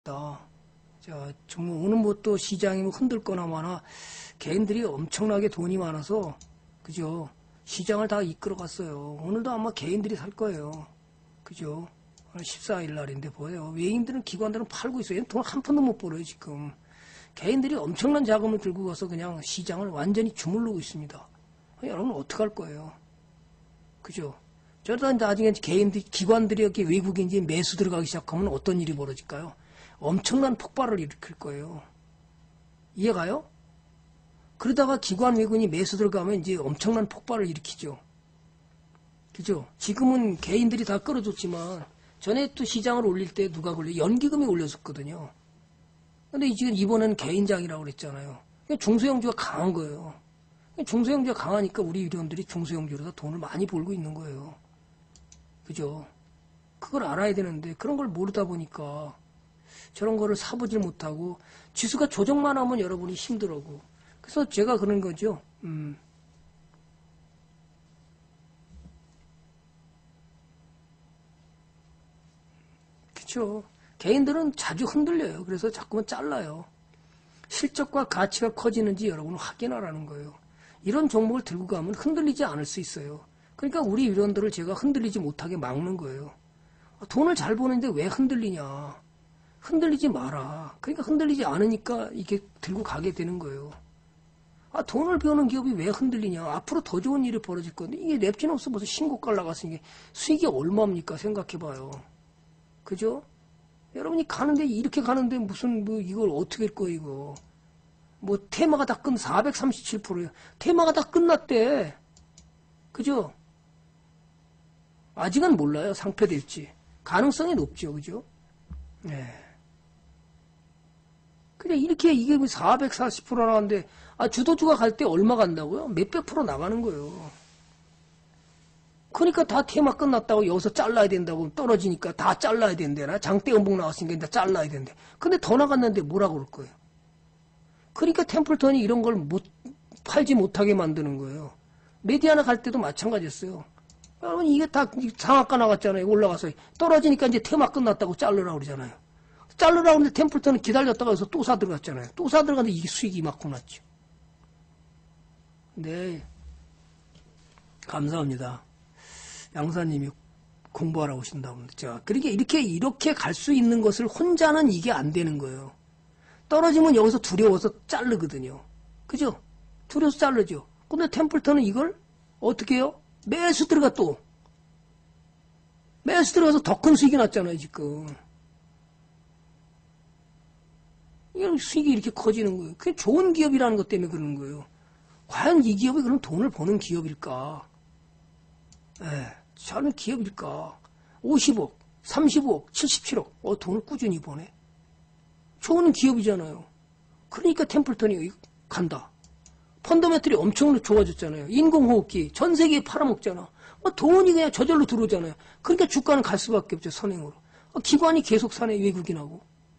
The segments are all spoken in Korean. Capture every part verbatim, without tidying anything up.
자, 정말 오늘 뭐 또 시장이 뭐 흔들 거나 마나 개인들이 엄청나게 돈이 많아서 그죠? 시장을 다 이끌어 갔어요. 오늘도 아마 개인들이 살 거예요. 그죠? 오늘 십사 일 날인데 보여요. 외인들은 기관들은 팔고 있어요. 돈 한 푼도 못 벌어요 지금. 개인들이 엄청난 자금을 들고 가서 그냥 시장을 완전히 주물르고 있습니다. 여러분 어떡할 거예요? 그죠? 저러다 나중에 개인들, 기관들이 이렇게 외국인지 매수 들어가기 시작하면 어떤 일이 벌어질까요? 엄청난 폭발을 일으킬 거예요. 이해가요? 그러다가 기관 외국인이 매수 들어가면 이제 엄청난 폭발을 일으키죠. 그죠? 지금은 개인들이 다 끌어줬지만 전에 또 시장을 올릴 때 누가 걸려? 연기금이 올렸었거든요. 근데 지금 이번에는 개인장이라고 그랬잖아요. 중소형주가 강한 거예요. 중소형주가 강하니까 우리 위원들이 중소형주로다 돈을 많이 벌고 있는 거예요. 그죠? 그걸 알아야 되는데 그런 걸 모르다 보니까 저런 거를 사보질 못하고 지수가 조정만 하면 여러분이 힘들어고. 그래서 제가 그런 거죠. 음. 그쵸. 개인들은 자주 흔들려요. 그래서 자꾸만 잘라요. 실적과 가치가 커지는지 여러분은 확인하라는 거예요. 이런 종목을 들고 가면 흔들리지 않을 수 있어요. 그러니까 우리 위원들을 제가 흔들리지 못하게 막는 거예요. 돈을 잘 버는데 왜 흔들리냐. 흔들리지 마라. 그러니까 흔들리지 않으니까 이게 들고 가게 되는 거예요. 아, 돈을 버는 기업이 왜 흔들리냐. 앞으로 더 좋은 일이 벌어질 건데 이게 neptun없어 벌써 신고가 나갔으니 수익이 얼마입니까? 생각해봐요. 그죠? 여러분이 가는데 이렇게 가는데 무슨 뭐 이걸 어떻게 할 거예요 이거. 뭐 테마가 다 끝 사백삼십칠 퍼센트예요. 테마가 다 끝났대. 그죠? 아직은 몰라요. 상폐될지. 가능성이 높죠. 그죠? 네. 그냥 이렇게 이게 사백사십 퍼센트 나가는데 아 주도주가 갈 때 얼마 간다고요? 몇백 프로 나가는 거예요. 그러니까 다 테마 끝났다고 여기서 잘라야 된다고 떨어지니까 다 잘라야 된대나 장대 음봉 나왔으니까 이제 잘라야 된대. 근데 더 나갔는데 뭐라고 그럴 거예요? 그러니까 템플턴이 이런 걸 못 팔지 못하게 만드는 거예요. 메디아나 갈 때도 마찬가지였어요. 여러분 이게 다 상한가 나갔잖아요. 올라가서 떨어지니까 이제 테마 끝났다고 자르라고 그러잖아요. 자르라고 하는데 템플턴은 기다렸다가 여기서 또 사 들어갔잖아요. 또 사 들어갔는데 이게 수익이 이만큼 났죠. 네. 감사합니다. 양사님이 공부하러 오신다고. 자, 그러니까 이렇게, 이렇게 갈 수 있는 것을 혼자는 이게 안 되는 거예요. 떨어지면 여기서 두려워서 자르거든요. 그죠? 두려워서 자르죠. 근데 템플턴은 이걸 어떻게 해요? 매수 들어가 또. 매수 들어가서 더 큰 수익이 났잖아요, 지금. 이런 수익이 이렇게 커지는 거예요. 그게 좋은 기업이라는 것 때문에 그러는 거예요. 과연 이 기업이 그럼 돈을 버는 기업일까? 예, 저는 기업일까? 오십억, 삼십억, 칠십칠억, 어, 돈을 꾸준히 버네. 좋은 기업이잖아요. 그러니까 템플턴이 간다. 펀더멘털이 엄청 좋아졌잖아요. 인공호흡기, 전 세계에 팔아먹잖아. 어, 돈이 그냥 저절로 들어오잖아요. 그러니까 주가는 갈 수밖에 없죠, 선행으로. 어, 기관이 계속 사네, 외국인하고.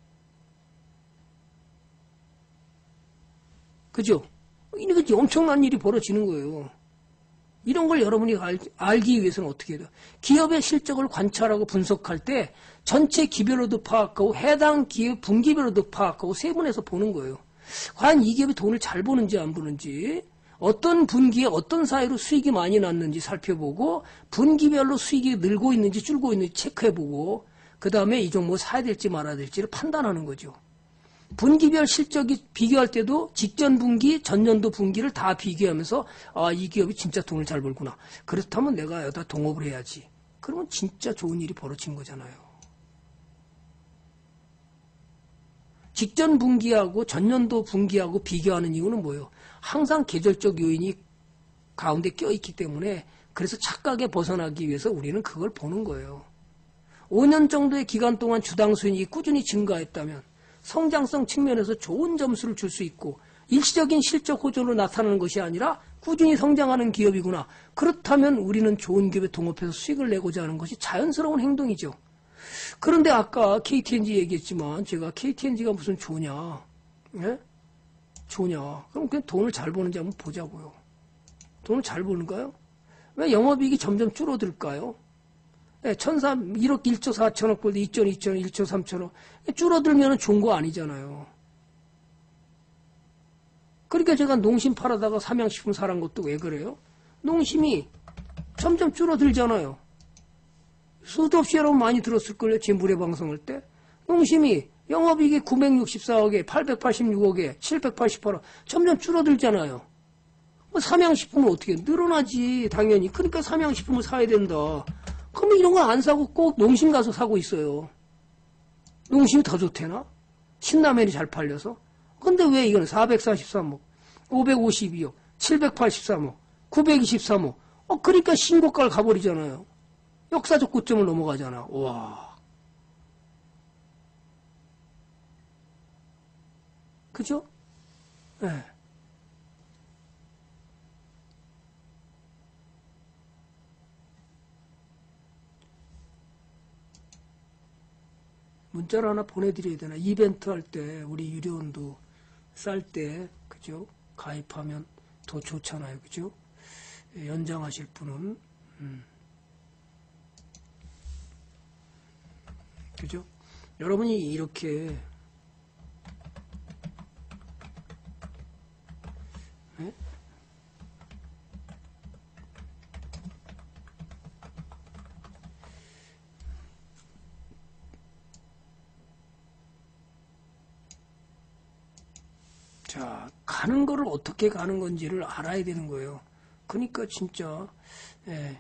그죠? 이렇게 엄청난 일이 벌어지는 거예요. 이런 걸 여러분이 알, 알기 위해서는 어떻게 해야 돼요? 기업의 실적을 관찰하고 분석할 때 전체 기별로도 파악하고 해당 기업 분기별로도 파악하고 세분해서 보는 거예요. 과연 이 기업이 돈을 잘 버는지 안 버는지, 어떤 분기에 어떤 사이로 수익이 많이 났는지 살펴보고 분기별로 수익이 늘고 있는지 줄고 있는지 체크해보고 그 다음에 이 종목 사야 될지 말아야 될지를 판단하는 거죠. 분기별 실적이 비교할 때도 직전 분기, 전년도 분기를 다 비교하면서 아, 이 기업이 진짜 돈을 잘 벌구나. 그렇다면 내가 여기다 동업을 해야지. 그러면 진짜 좋은 일이 벌어진 거잖아요. 직전 분기하고 전년도 분기하고 비교하는 이유는 뭐예요? 항상 계절적 요인이 가운데 껴있기 때문에 그래서 착각에 벗어나기 위해서 우리는 그걸 보는 거예요. 오 년 정도의 기간 동안 주당 수익이 꾸준히 증가했다면 성장성 측면에서 좋은 점수를 줄 수 있고 일시적인 실적 호전으로 나타나는 것이 아니라 꾸준히 성장하는 기업이구나. 그렇다면 우리는 좋은 기업에 동업해서 수익을 내고자 하는 것이 자연스러운 행동이죠. 그런데 아까 케이티엔지 얘기했지만 제가 케이티엔지가 무슨 좋냐? 예? 좋냐? 그럼 그냥 돈을 잘 버는지 한번 보자고요. 돈을 잘 버는가요? 왜 영업이익이 점점 줄어들까요? 예, 천삼, 일억 일조 사천억 불도 이조 이천억, 일조 삼천억. 줄어들면 좋은 거 아니잖아요. 그러니까 제가 농심 팔아다가 삼양식품 사란 것도 왜 그래요? 농심이 점점 줄어들잖아요. 수도 없이 여러분 많이 들었을걸요? 제 무료 방송할 때. 농심이 영업이익이 구백육십사억에, 팔백팔십육억에, 칠백팔십팔억 점점 줄어들잖아요. 뭐 삼양식품은 어떻게 늘어나지 당연히. 그러니까 삼양식품을 사야 된다. 그러면 이런 걸 안 사고 꼭 농심 가서 사고 있어요. 농심이 더 좋대나? 신라면이 잘 팔려서? 근데 왜 이거는 사백사십삼억, 오백오십이억, 칠백팔십삼억, 구백이십삼억. 어, 그러니까 신고가를 가버리잖아요. 역사적 고점을 넘어가잖아. 와. 그죠? 예. 네. 문자를 하나 보내드려야 되나? 이벤트 할 때, 우리 유료원도 쌀 때, 그죠? 가입하면 더 좋잖아요. 그죠? 연장하실 분은, 음. 그죠? 여러분이 이렇게, 네? 자, 가는 거를 어떻게 가는 건지를 알아야 되는 거예요. 그러니까 진짜 예,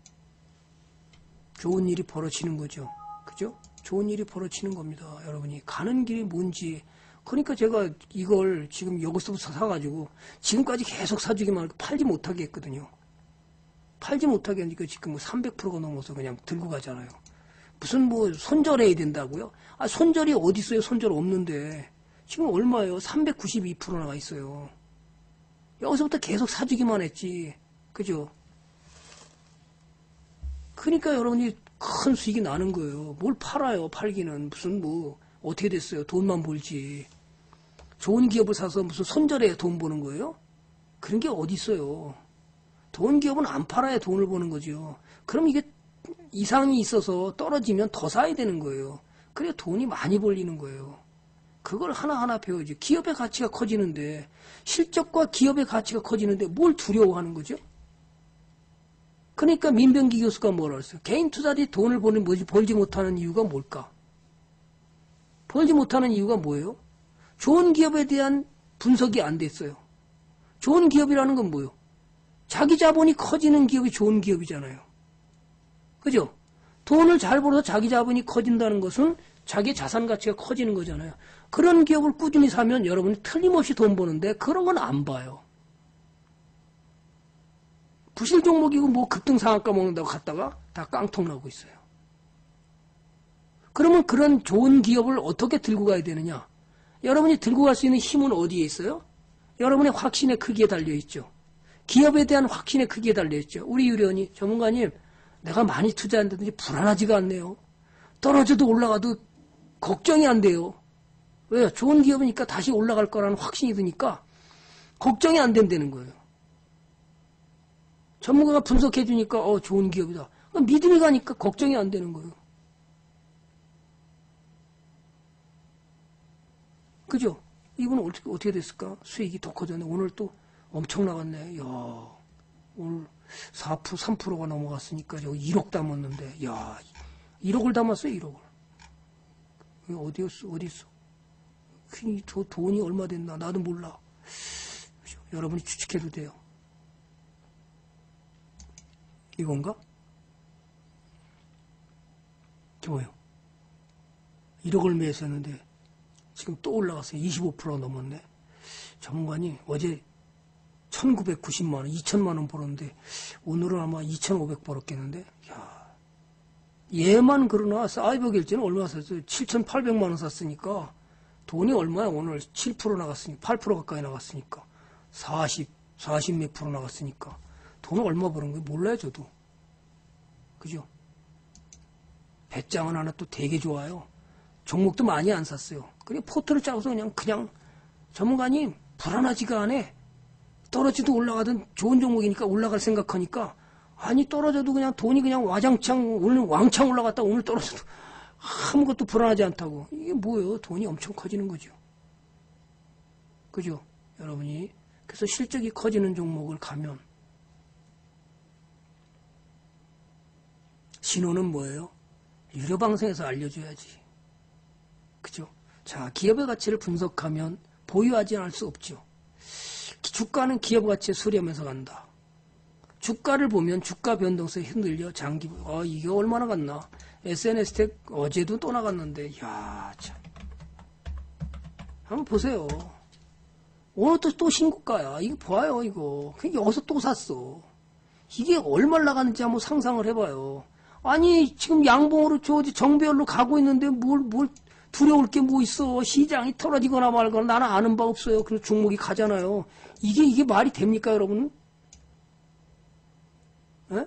좋은 일이 벌어지는 거죠. 그죠? 좋은 일이 벌어지는 겁니다. 여러분이 가는 길이 뭔지. 그러니까 제가 이걸 지금 여기서부터 사가지고 지금까지 계속 사주기만 하고 팔지 못하게 했거든요. 팔지 못하게 하니까 지금 뭐 삼백 퍼센트가 넘어서 그냥 들고 가잖아요. 무슨 뭐 손절해야 된다고요? 아, 손절이 어디 있어요? 손절 없는데. 지금 얼마예요? 삼백구십이 퍼센트 나가 있어요. 여기서부터 계속 사주기만 했지. 그죠? 그러니까 여러분이 큰 수익이 나는 거예요. 뭘 팔아요? 팔기는. 무슨 뭐 어떻게 됐어요? 돈만 벌지. 좋은 기업을 사서 무슨 손절에 돈 버는 거예요? 그런 게 어디 있어요? 좋은 기업은 안 팔아야 돈을 버는 거죠. 그럼 이게 이상이 있어서 떨어지면 더 사야 되는 거예요. 그래야 돈이 많이 벌리는 거예요. 그걸 하나하나 배워야지. 기업의 가치가 커지는데, 실적과 기업의 가치가 커지는데 뭘 두려워하는 거죠? 그러니까 민병기 교수가 뭐라 그랬어요? 개인 투자들이 돈을 버는, 뭐지, 벌지 못하는 이유가 뭘까? 벌지 못하는 이유가 뭐예요? 좋은 기업에 대한 분석이 안 됐어요. 좋은 기업이라는 건 뭐예요? 자기 자본이 커지는 기업이 좋은 기업이잖아요. 그죠? 돈을 잘 벌어서 자기 자본이 커진다는 것은 자기 자산 가치가 커지는 거잖아요. 그런 기업을 꾸준히 사면 여러분이 틀림없이 돈 버는데 그런 건 안 봐요. 부실 종목이고 뭐 급등 상한가 먹는다고 갔다가 다 깡통 나고 있어요. 그러면 그런 좋은 기업을 어떻게 들고 가야 되느냐? 여러분이 들고 갈 수 있는 힘은 어디에 있어요? 여러분의 확신의 크기에 달려있죠. 기업에 대한 확신의 크기에 달려있죠. 우리 유료원이 전문가님, 내가 많이 투자한다든지 불안하지가 않네요. 떨어져도 올라가도 걱정이 안 돼요. 왜요? 좋은 기업이니까 다시 올라갈 거라는 확신이 드니까 걱정이 안 된다는 거예요. 전문가가 분석해 주니까 어 좋은 기업이다. 믿음이 가니까 걱정이 안 되는 거예요. 그죠? 이분은 어떻게, 어떻게 됐을까? 수익이 더 커졌네. 오늘 또 엄청 나갔네. 이야, 오늘 사 퍼센트, 삼 퍼센트가 넘어갔으니까 여기 일억 담았는데, 이야, 일억을 담았어요, 일억을. 어디였어, 어디있어? 저 돈이 얼마 됐나? 나도 몰라. 그죠? 여러분이 추측해도 돼요. 이건가? 뭐요? 일억을 매수했는데 지금 또 올라갔어요. 이십오 퍼센트가 넘었네. 전문가님 어제 천구백구십만 원, 이천만 원 벌었는데 오늘은 아마 이천오백 벌었겠는데. 야, 얘만 그러나 사이버 결제는 얼마 샀어요? 칠천팔백만 원 샀으니까 돈이 얼마야? 오늘 칠 퍼센트 나갔으니까 팔 퍼센트 가까이 나갔으니까 사십, 사십 몇 프로 나갔으니까 돈을 얼마 버는 거예요? 몰라요, 저도. 그죠? 배짱은 하나 또 되게 좋아요. 종목도 많이 안 샀어요. 그냥 포트를 짜고서 그냥, 그냥, 전문가님, 불안하지가 않아. 떨어지도 올라가든 좋은 종목이니까 올라갈 생각하니까, 아니 떨어져도 그냥 돈이 그냥 와장창 오늘 왕창 올라갔다 오늘 떨어져도 아무것도 불안하지 않다고. 이게 뭐예요? 돈이 엄청 커지는 거죠. 그죠? 여러분이. 그래서 실적이 커지는 종목을 가면 신호는 뭐예요? 유료방송에서 알려줘야지. 그죠? 자, 기업의 가치를 분석하면 보유하지 않을 수 없죠. 주가는 기업 가치에 수렴해서 간다. 주가를 보면 주가 변동성이 흔들려 장기, 아, 이게 얼마나 갔나? 에스엔에스 텍 어제도 또 나갔는데, 야 참. 한번 보세요. 오늘 또, 또 신고가야. 이거 봐요, 이거. 그냥 여기서 또 샀어. 이게 얼마나 나가는지 한번 상상을 해봐요. 아니, 지금 양봉으로 저 정배열로 가고 있는데 뭘, 뭘 두려울 게 뭐 있어. 시장이 털어지거나 말거나 나는 아는 바 없어요. 그래서 종목이 가잖아요. 이게, 이게 말이 됩니까, 여러분? 에?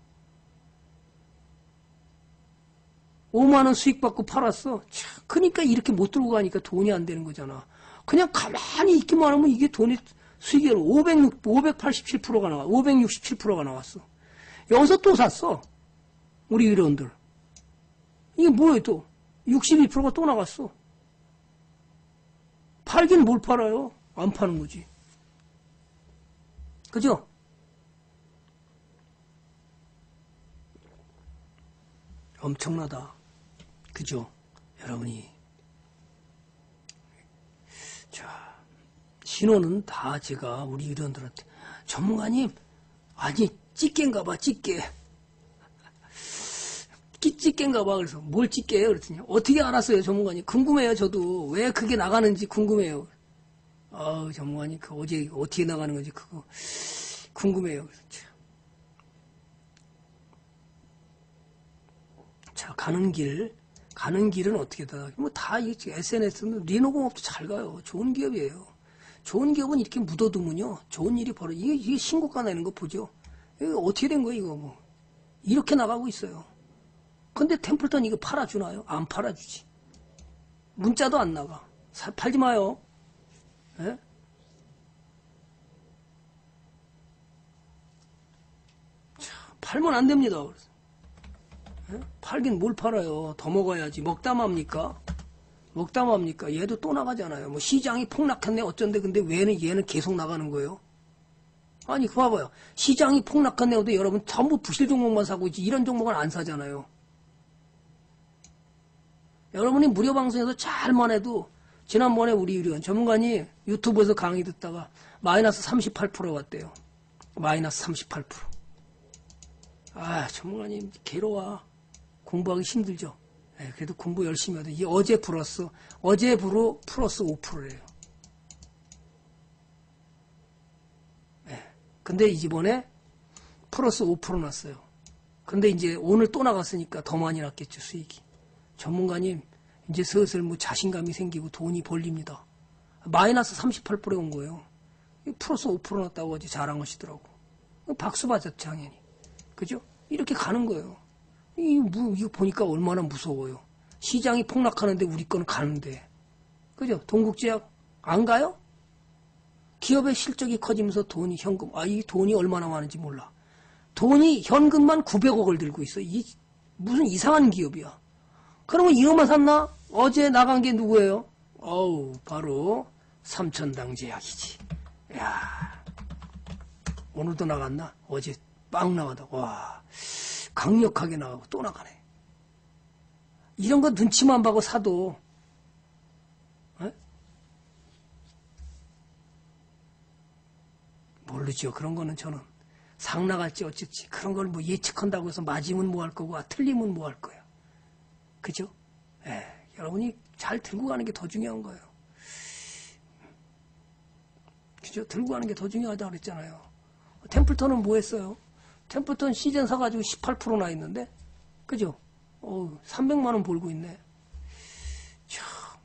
오만 원 수익 받고 팔았어. 참, 그러니까 이렇게 못 들고 가니까 돈이 안 되는 거잖아. 그냥 가만히 있기만 하면 이게 돈이 수익이 오백육, 오백팔십칠 퍼센트가 나와. 오백육십칠 퍼센트가 나왔어. 여기서 또 샀어. 우리 의원들. 이게 뭐예요 또? 육십이 퍼센트가 또 나갔어. 팔긴 뭘 팔아요? 안 파는 거지. 그죠? 엄청나다. 그죠? 여러분이. 자, 신호는 다 제가 우리 의원들한테 전문가님, 아니, 찌개인가 봐, 찌개. 찌개인가 봐. 그래서 뭘 찌개예요? 그랬더니 어떻게 알았어요, 전문가님? 궁금해요, 저도. 왜 그게 나가는지 궁금해요. 아우, 전문가님, 그 어제 어떻게 나가는 건지 그거 궁금해요. 그래서 참. 자, 가는 길, 가는 길은 어떻게 다, 뭐 다, 에스엔에스는 리노공업도 잘 가요. 좋은 기업이에요. 좋은 기업은 이렇게 묻어두면요. 좋은 일이 벌어, 이게, 이게 신고가 내는 거 보죠. 이거 어떻게 된 거예요, 이거 뭐. 이렇게 나가고 있어요. 근데 템플턴 이거 팔아주나요? 안 팔아주지. 문자도 안 나가. 사, 팔지 마요. 예? 자, 팔면 안 됩니다. 그래서. 예? 팔긴 뭘 팔아요. 더 먹어야지. 먹다 맙니까? 먹다 맙니까? 얘도 또 나가잖아요. 뭐 시장이 폭락했네 어쩐데 근데 왜는 얘는 계속 나가는 거예요? 아니 그 봐봐요. 시장이 폭락했네 근데 여러분 전부 부실 종목만 사고 있지 이런 종목은 안 사잖아요. 여러분이 무료 방송에서 잘만 해도 지난번에 우리 의료원 전문가님 유튜브에서 강의 듣다가 마이너스 삼십팔 퍼센트 왔대요. 마이너스 삼십팔 퍼센트. 아 전문가님 괴로워. 공부하기 힘들죠. 네, 그래도 공부 열심히 하다. 이게 어제 플러스 어제 부로 플러스 오 퍼센트래요. 네, 근데 이번에 플러스 오 퍼센트 났어요. 근데 이제 오늘 또 나갔으니까 더 많이 났겠죠 수익이. 전문가님 이제 슬슬 뭐 자신감이 생기고 돈이 벌립니다. 마이너스 삼십팔 퍼센트 온 거예요. 플러스 오 퍼센트 났다고 어제 자랑하시더라고. 박수 받았죠 당연히. 그죠? 이렇게 가는 거예요. 이거, 이거 보니까 얼마나 무서워요. 시장이 폭락하는데 우리 거는 가는데. 그죠? 동국제약 안 가요? 기업의 실적이 커지면서 돈이 현금, 아, 이 돈이 얼마나 많은지 몰라. 돈이 현금만 구백억을 들고 있어. 이 무슨 이상한 기업이야. 그러면 이거만 샀나? 어제 나간 게 누구예요? 어우, 바로 삼천당제약이지. 야, 오늘도 나갔나? 어제 빵 나가다. 와, 강력하게 나가고 또 나가네. 이런 거 눈치만 봐고 사도 에? 모르죠. 그런 거는 저는 상 나갈지 어쩔지 그런 걸 뭐 예측한다고 해서 맞으면 뭐 할 거고 아, 틀리면 뭐 할 거예요. 그죠? 에, 여러분이 잘 들고 가는 게 더 중요한 거예요. 그죠? 들고 가는 게 더 중요하다고 그랬잖아요. 템플턴은 뭐 했어요? 템플턴 시즌 사가지고 십팔 퍼센트 나 있는데, 그죠? 어, 삼백만 원 벌고 있네. 참.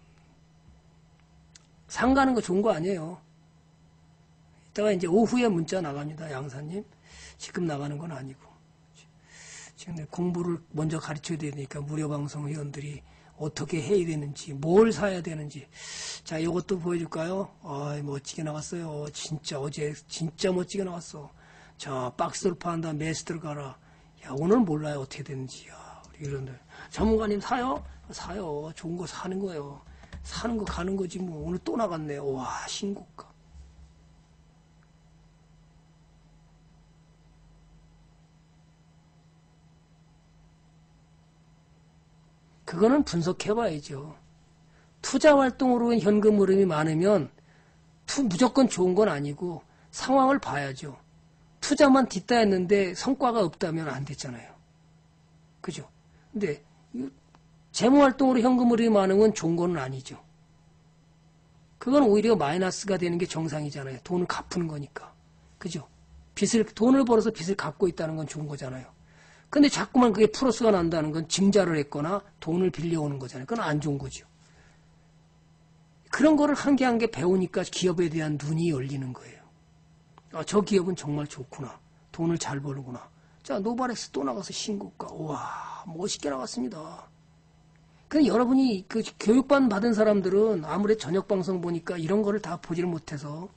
상 가는 거 좋은 거 아니에요. 이따가 이제 오후에 문자 나갑니다. 양사님. 지금 나가는 건 아니고. 지금 공부를 먼저 가르쳐야 되니까 무료 방송 회원들이 어떻게 해야 되는지, 뭘 사야 되는지. 자, 이것도 보여줄까요? 아, 멋지게 나왔어요. 진짜 어제 진짜 멋지게 나왔어. 자, 박스를 판다, 매스 들어가라. 야, 오늘 몰라요. 어떻게 되는지. 야, 우리 이런들. 전문가님 사요? 사요. 좋은 거 사는 거예요. 사는 거 가는 거지, 뭐. 오늘 또 나갔네요. 와, 신고가. 그거는 분석해봐야죠. 투자 활동으로 현금 흐름이 많으면 투, 무조건 좋은 건 아니고 상황을 봐야죠. 투자만 뒷따였는데 성과가 없다면 안 됐잖아요. 그죠? 근데 재무 활동으로 현금 흐름이 많은 건 좋은 건 아니죠. 그건 오히려 마이너스가 되는 게 정상이잖아요. 돈을 갚는 거니까. 그죠? 빚을, 돈을 벌어서 빚을 갚고 있다는 건 좋은 거잖아요. 근데 자꾸만 그게 플러스가 난다는 건 증자를 했거나 돈을 빌려오는 거잖아요. 그건 안 좋은 거죠. 그런 거를 한 개 한 개 배우니까 기업에 대한 눈이 열리는 거예요. 아, 저 기업은 정말 좋구나. 돈을 잘 벌구나. 자, 노바렉스 또 나가서 신고가. 와, 멋있게 나갔습니다. 근데 여러분이 그 교육반 받은 사람들은 아무래도 저녁 방송 보니까 이런 거를 다 보지를 못해서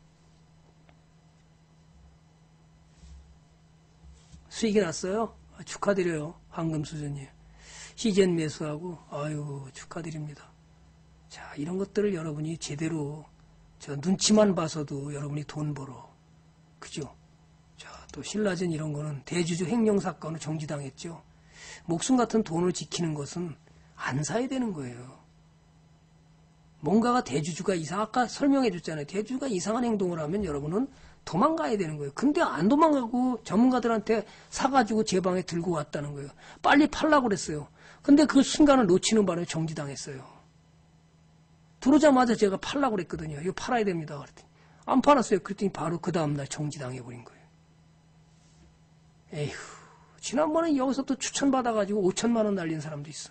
수익이 났어요. 아, 축하드려요. 황금수저님. 시즌 매수하고 아유 축하드립니다. 자, 이런 것들을 여러분이 제대로 저 눈치만 봐서도 여러분이 돈 벌어. 그죠? 자, 또 신라젠 이런 거는 대주주 횡령 사건으로 정지당했죠. 목숨 같은 돈을 지키는 것은 안 사야 되는 거예요. 뭔가가 대주주가 이상, 아까 설명해 줬잖아요. 대주주가 이상한 행동을 하면 여러분은 도망가야 되는 거예요. 근데 안 도망가고 전문가들한테 사가지고 제 방에 들고 왔다는 거예요. 빨리 팔라고 그랬어요. 근데 그 순간을 놓치는 바람에 정지당했어요. 들어오자마자 제가 팔라고 그랬거든요. 이거 팔아야 됩니다. 그랬더니 안 팔았어요. 그랬더니 바로 그 다음날 정지당해버린 거예요. 에휴, 지난번에 여기서 또 추천받아가지고 오천만 원 날린 사람도 있어.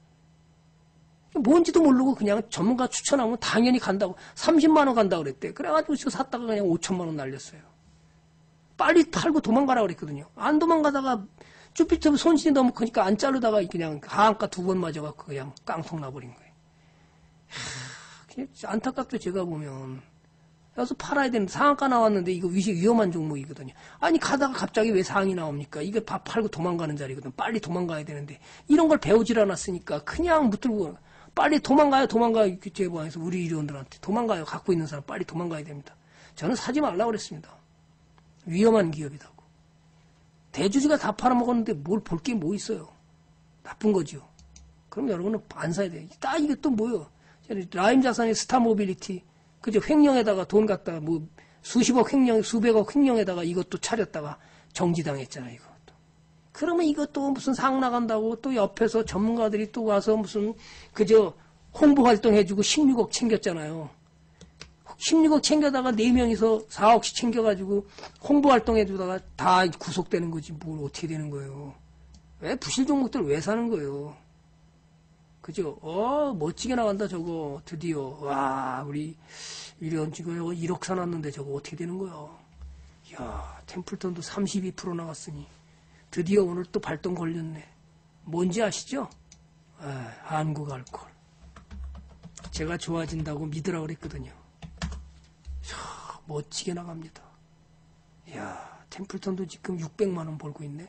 뭔지도 모르고 그냥 전문가 추천하면 당연히 간다고 삼십만 원 간다고 그랬대. 그래가지고 저 샀다가 그냥 오천만 원 날렸어요. 빨리 팔고 도망가라 그랬거든요. 안 도망가다가 주피터 손실이 너무 크니까 안 자르다가 그냥 하한가 두 번 맞아갖고 그냥 깡통 나버린 거예요. 하, 그냥 안타깝죠. 제가 보면. 그래서 팔아야 되는데 상한가 나왔는데 이거 위험한 종목이거든요. 아니 가다가 갑자기 왜 상이 나옵니까? 이게 밥 팔고 도망가는 자리거든. 빨리 도망가야 되는데 이런 걸 배우질 않았으니까 그냥 붙들고 빨리 도망가요, 도망가요. 제보해서 우리 일원들한테 도망가요. 갖고 있는 사람 빨리 도망가야 됩니다. 저는 사지 말라고 그랬습니다. 위험한 기업이라고. 대주주가 다 팔아먹었는데 뭘 볼 게 뭐 있어요. 나쁜 거죠. 그럼 여러분은 안 사야 돼요. 딱 이게 또 뭐요? 라임 자산의 스타 모빌리티. 그죠? 횡령에다가 돈 갖다가 뭐 수십억 횡령, 수백억 횡령에다가 이것도 차렸다가 정지당했잖아요. 이거. 그러면 이것도 무슨 상 나간다고 또 옆에서 전문가들이 또 와서 무슨 그저 홍보 활동 해주고 십육억 챙겼잖아요. 십육억 챙겨다가 네 명이서 사억씩 챙겨가지고 홍보 활동 해주다가 다 구속되는 거지 뭘 어떻게 되는 거예요. 왜 부실 종목들 왜 사는 거예요. 그죠? 어 멋지게 나간다 저거 드디어. 와 우리 이런 지금 일억 사놨는데 저거 어떻게 되는 거야. 이야 템플턴도 삼십이 퍼센트 나갔으니 드디어 오늘 또 발동 걸렸네. 뭔지 아시죠? 아, 한국 알코올. 제가 좋아진다고 믿으라고 그랬거든요. 야, 멋지게 나갑니다. 이야, 템플턴도 지금 육백만 원 벌고 있네.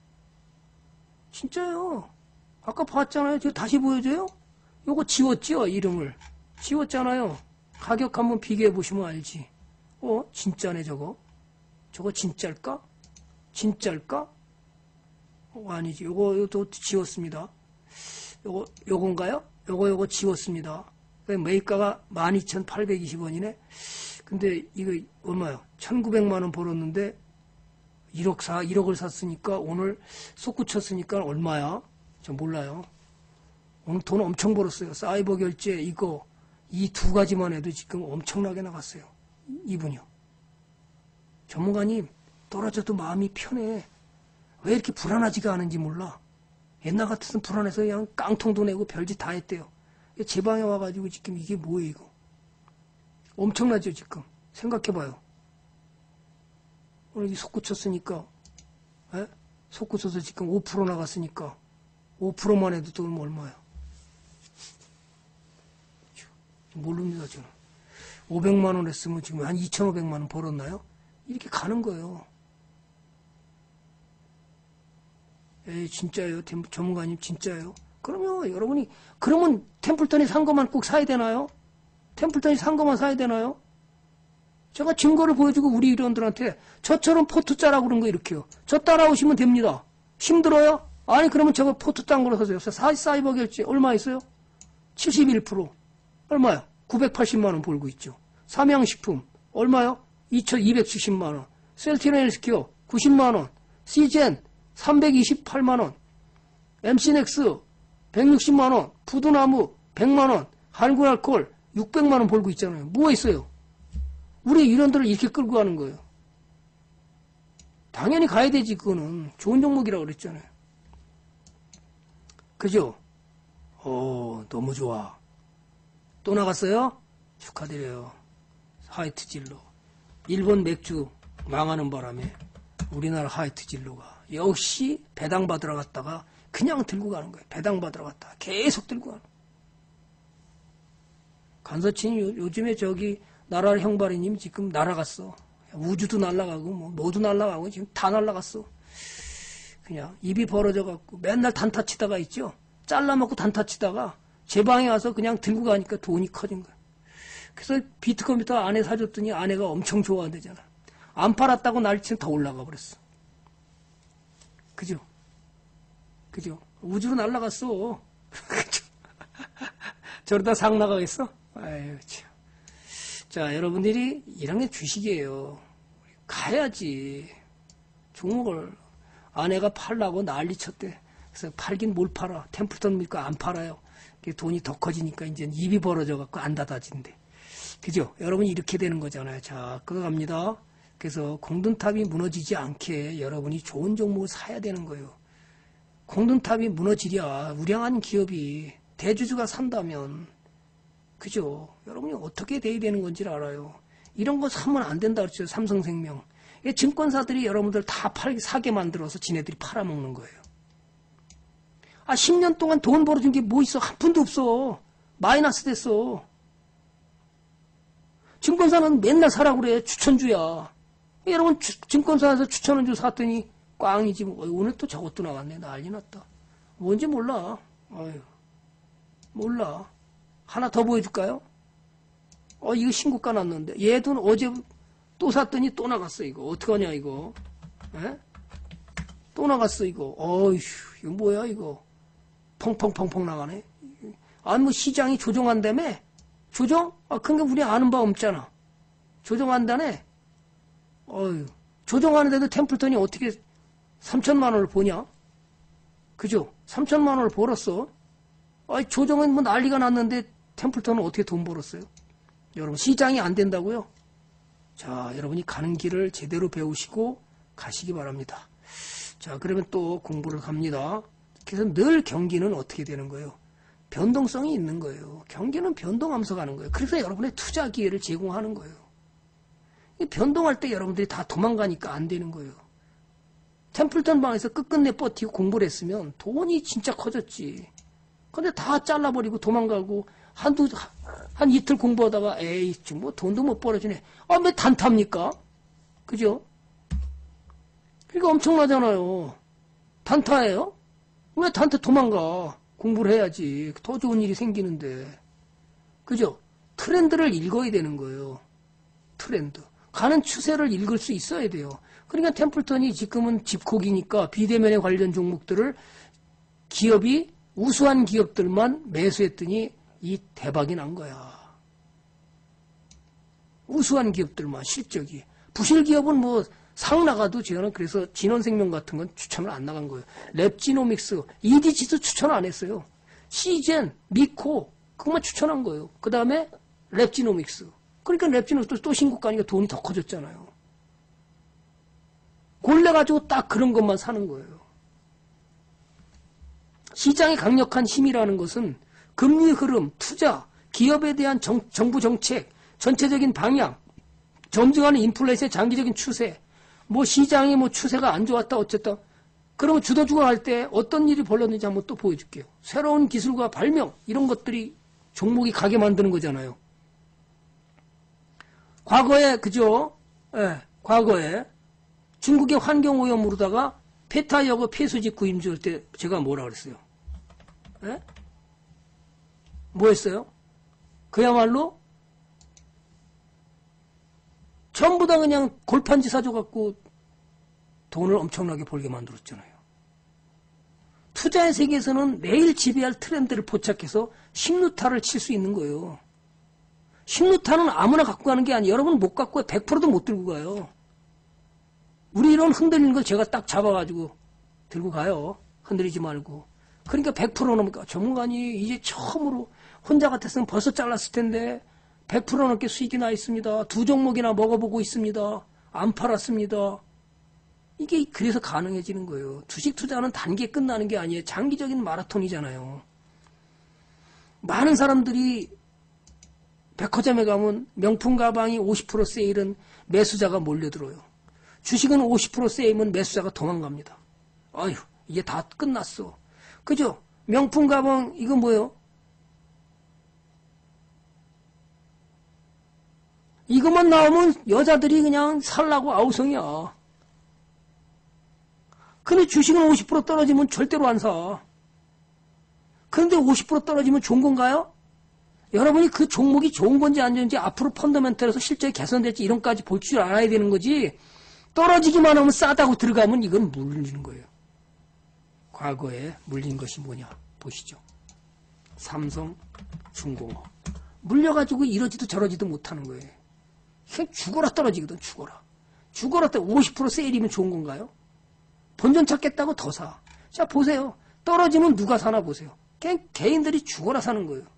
진짜요. 아까 봤잖아요. 저 다시 보여줘요? 요거 지웠죠? 이름을. 지웠잖아요. 가격 한번 비교해 보시면 알지. 어? 진짜네 저거. 저거 진짜일까? 진짜일까? 어, 아니지. 요거, 요것도 지웠습니다. 요거, 요건가요? 요거, 요거 지웠습니다. 매입가가 만 이천팔백이십 원이네. 근데 이거 얼마야? 천구백만 원 벌었는데 일억 사, 일억을 샀으니까 오늘 솟구쳤으니까 얼마야? 저 몰라요. 오늘 돈 엄청 벌었어요. 사이버 결제 이거 이 두 가지만 해도 지금 엄청나게 나갔어요. 이분이요. 전문가님 떨어져도 마음이 편해. 왜 이렇게 불안하지가 않은지 몰라. 옛날 같았으면 불안해서 그냥 깡통도 내고 별짓 다 했대요. 제 방에 와가지고 지금 이게 뭐예요 이거. 엄청나죠 지금. 생각해봐요. 오늘 이 솟구쳤으니까 에? 솟구쳐서 지금 오 퍼센트 나갔으니까 오 퍼센트만 해도 돈 얼마야. 모릅니다 저는. 오백만 원 했으면 지금 한 이천오백만 원 벌었나요? 이렇게 가는 거예요. 에이, 진짜예요? 전문가님, 진짜예요? 그러면 여러분이, 그러면 템플턴이 산 것만 꼭 사야 되나요? 템플턴이 산 것만 사야 되나요? 제가 증거를 보여주고 우리 의원들한테 저처럼 포트 짜라고 그런 거 이렇게요. 저 따라오시면 됩니다. 힘들어요? 아니, 그러면 저거 포트 짠 거로 사세요. 사이버 결제 얼마 있어요? 칠십일 퍼센트. 얼마요? 구백팔십만 원 벌고 있죠. 삼양식품 얼마요? 이천이백칠십만 원. 셀티나 헬스케어 구십만 원. 시젠 삼백이십팔만 원. 엠씨넥스 백육십만 원. 푸드나무 백만 원. 한국알콜 육백만 원 벌고 있잖아요. 뭐 있어요? 우리 일원들을 이렇게 끌고 가는 거예요. 당연히 가야 되지. 그거는 좋은 종목이라고 그랬잖아요. 그죠? 오, 너무 좋아. 또 나갔어요? 축하드려요. 하이트 진로. 일본 맥주 망하는 바람에 우리나라 하이트 진로가 역시 배당 받으러 갔다가 그냥 들고 가는 거예요. 배당 받으러 갔다가 계속 들고 가는 거예요. 간서친이 요, 요즘에 저기 나라 형발이님 지금 날아갔어. 우주도 날아가고 뭐 모두 날아가고 지금 다 날아갔어. 그냥 입이 벌어져갖고 맨날 단타 치다가 있죠. 잘라먹고 단타 치다가 제 방에 와서 그냥 들고 가니까 돈이 커진 거야. 그래서 비트컴퓨터 아내 사줬더니 아내가 엄청 좋아한대잖아. 안 팔았다고 난리치면 더 올라가 버렸어. 그죠? 그죠? 우주로 날아갔어. 그죠? 저러다 상 나가겠어? 아유, 참. 자, 여러분들이 이런 게 주식이에요. 가야지. 종목을 아내가 팔라고 난리 쳤대. 그래서 팔긴 뭘 팔아. 템플턴 밀까 안 팔아요. 돈이 더 커지니까 이제 입이 벌어져갖고 안 닫아진대. 그죠? 여러분이 이렇게 되는 거잖아요. 자, 그거 갑니다. 그래서 공든탑이 무너지지 않게 여러분이 좋은 종목을 사야 되는 거예요. 공든탑이 무너지랴 우량한 기업이 대주주가 산다면 그죠? 여러분이 어떻게 돼야 되는 건지를 알아요. 이런 거 사면 안 된다 그랬죠. 삼성생명. 증권사들이 여러분들 다 팔, 사게 만들어서 지네들이 팔아먹는 거예요. 아, 십 년 동안 돈 벌어준 게 뭐 있어? 한 푼도 없어. 마이너스 됐어. 증권사는 맨날 사라고 그래. 추천주야. 여러분, 주, 증권사에서 추천주 샀더니 꽝이지. 뭐. 오늘 또 저것도 나왔네. 난리 났다. 뭔지 몰라. 아유, 몰라. 하나 더 보여줄까요? 어, 이거 신고가 났는데. 얘도 어제 또 샀더니 또 나갔어, 이거. 어떡하냐, 이거. 에? 또 나갔어, 이거. 어휴, 이거 뭐야, 이거. 펑펑펑펑 나가네. 아니, 뭐 시장이 조정한다며? 조정? 아, 그게 우리 아는 바 없잖아. 조정한다네? 어휴, 조정하는데도 템플턴이 어떻게 삼천만 원을 보냐? 그죠? 삼천만 원을 벌었어. 아니, 조정은 뭐 난리가 났는데 템플턴은 어떻게 돈 벌었어요? 여러분, 시장이 안 된다고요? 자, 여러분이 가는 길을 제대로 배우시고 가시기 바랍니다. 자, 그러면 또 공부를 갑니다. 그래서 늘 경기는 어떻게 되는 거예요? 변동성이 있는 거예요. 경기는 변동하면서 가는 거예요. 그래서 여러분의 투자 기회를 제공하는 거예요. 변동할 때 여러분들이 다 도망가니까 안 되는 거예요. 템플턴 방에서 끝끝내 버티고 공부를 했으면 돈이 진짜 커졌지. 근데 다 잘라버리고 도망가고 한두 한 이틀 공부하다가 에이 지금 뭐 돈도 못 벌어주네. 아, 왜 단타입니까? 그죠? 이거 엄청나잖아요. 단타예요? 왜 단타 도망가? 공부를 해야지. 더 좋은 일이 생기는데. 그죠? 트렌드를 읽어야 되는 거예요. 트렌드. 가는 추세를 읽을 수 있어야 돼요. 그러니까 템플턴이 지금은 집콕이니까 비대면에 관련 종목들을 기업이 우수한 기업들만 매수했더니 이 대박이 난 거야. 우수한 기업들만 실적이. 부실 기업은 뭐 상 나가도 저는 그래서 진원생명 같은 건 추천을 안 나간 거예요. 랩지노믹스, 이디지도 추천 안 했어요. 시젠, 미코 그것만 추천한 거예요. 그 다음에 랩지노믹스. 그러니까 랩지노믹스 또 신고가니까 돈이 더 커졌잖아요. 골라가지고 딱 그런 것만 사는 거예요. 시장의 강력한 힘이라는 것은 금리 흐름, 투자, 기업에 대한 정, 정부 정책, 전체적인 방향, 점증하는 인플레이션의 장기적인 추세, 뭐 시장이 뭐 추세가 안 좋았다 어쨌다. 그러면 주도주가 할 때 어떤 일이 벌어졌는지 한번 또 보여줄게요. 새로운 기술과 발명 이런 것들이 종목이 가게 만드는 거잖아요. 과거에 그죠? 예, 과거에 중국의 환경오염으로다가 페타이어고 폐수직 구임 줄 때 제가 뭐라 그랬어요? 에? 뭐 했어요? 그야말로 전부 다 그냥 골판지 사줘갖고 돈을 엄청나게 벌게 만들었잖아요. 투자의 세계에서는 매일 지배할 트렌드를 포착해서 식루타를 칠 수 있는 거예요. 식루타는 아무나 갖고 가는 게 아니에요. 여러분 못 갖고 백 퍼센트도 못 들고 가요. 우리 이런 흔들리는 걸 제가 딱 잡아가지고 들고 가요. 흔들리지 말고. 그러니까 백 퍼센트 넘을까. 전문가니 이제 처음으로 혼자 같았으면 벌써 잘랐을 텐데 백 퍼센트 넘게 수익이 나 있습니다. 두 종목이나 먹어보고 있습니다. 안 팔았습니다. 이게 그래서 가능해지는 거예요. 주식 투자는 단기에 끝나는 게 아니에요. 장기적인 마라톤이잖아요. 많은 사람들이 백화점에 가면 명품 가방이 오십 퍼센트 세일은 매수자가 몰려들어요. 주식은 오십 퍼센트 세일이면 매수자가 도망갑니다. 아휴, 이게 다 끝났어. 그죠? 명품 가방, 이거 뭐예요? 이것만 나오면 여자들이 그냥 살라고 아우성이야. 근데 주식은 오십 퍼센트 떨어지면 절대로 안 사. 그런데 오십 퍼센트 떨어지면 좋은 건가요? 여러분이 그 종목이 좋은 건지 안 좋은지 앞으로 펀더멘털에서 실제 개선될지 이런까지 볼 줄 알아야 되는 거지. 떨어지기만 하면 싸다고 들어가면 이건 물리는 거예요. 과거에 물린 것이 뭐냐 보시죠. 삼성, 중공업. 물려가지고 이러지도 저러지도 못하는 거예요. 그냥 죽어라 떨어지거든. 죽어라. 죽어라 때 오십 퍼센트 세일이면 좋은 건가요? 본전 찾겠다고 더 사. 자 보세요. 떨어지면 누가 사나 보세요. 그냥 개인들이 죽어라 사는 거예요.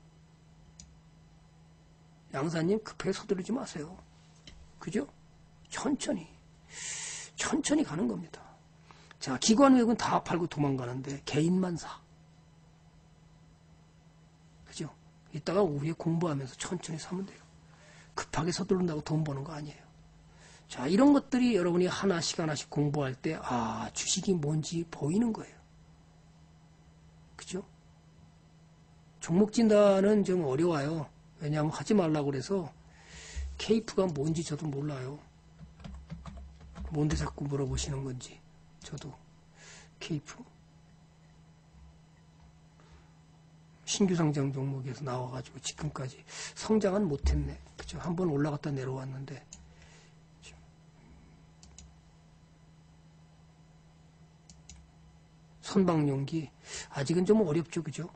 양사님 급하게 서두르지 마세요. 그죠? 천천히. 천천히 가는 겁니다. 자, 기관외국은 다 팔고 도망가는데 개인만 사. 그죠? 이따가 오후에 공부하면서 천천히 사면 돼요. 급하게 서두른다고 돈 버는 거 아니에요. 자, 이런 것들이 여러분이 하나씩 하나씩 공부할 때, 아, 주식이 뭔지 보이는 거예요. 그죠? 종목 진단은 좀 어려워요. 왜냐하면 하지 말라고 그래서 케이프가 뭔지 저도 몰라요. 뭔데 자꾸 물어보시는 건지. 저도 케이프 신규 상장 종목에서 나와가지고 지금까지 성장은 못했네. 그죠? 한번 올라갔다 내려왔는데 선박용기 아직은 좀 어렵죠. 그죠?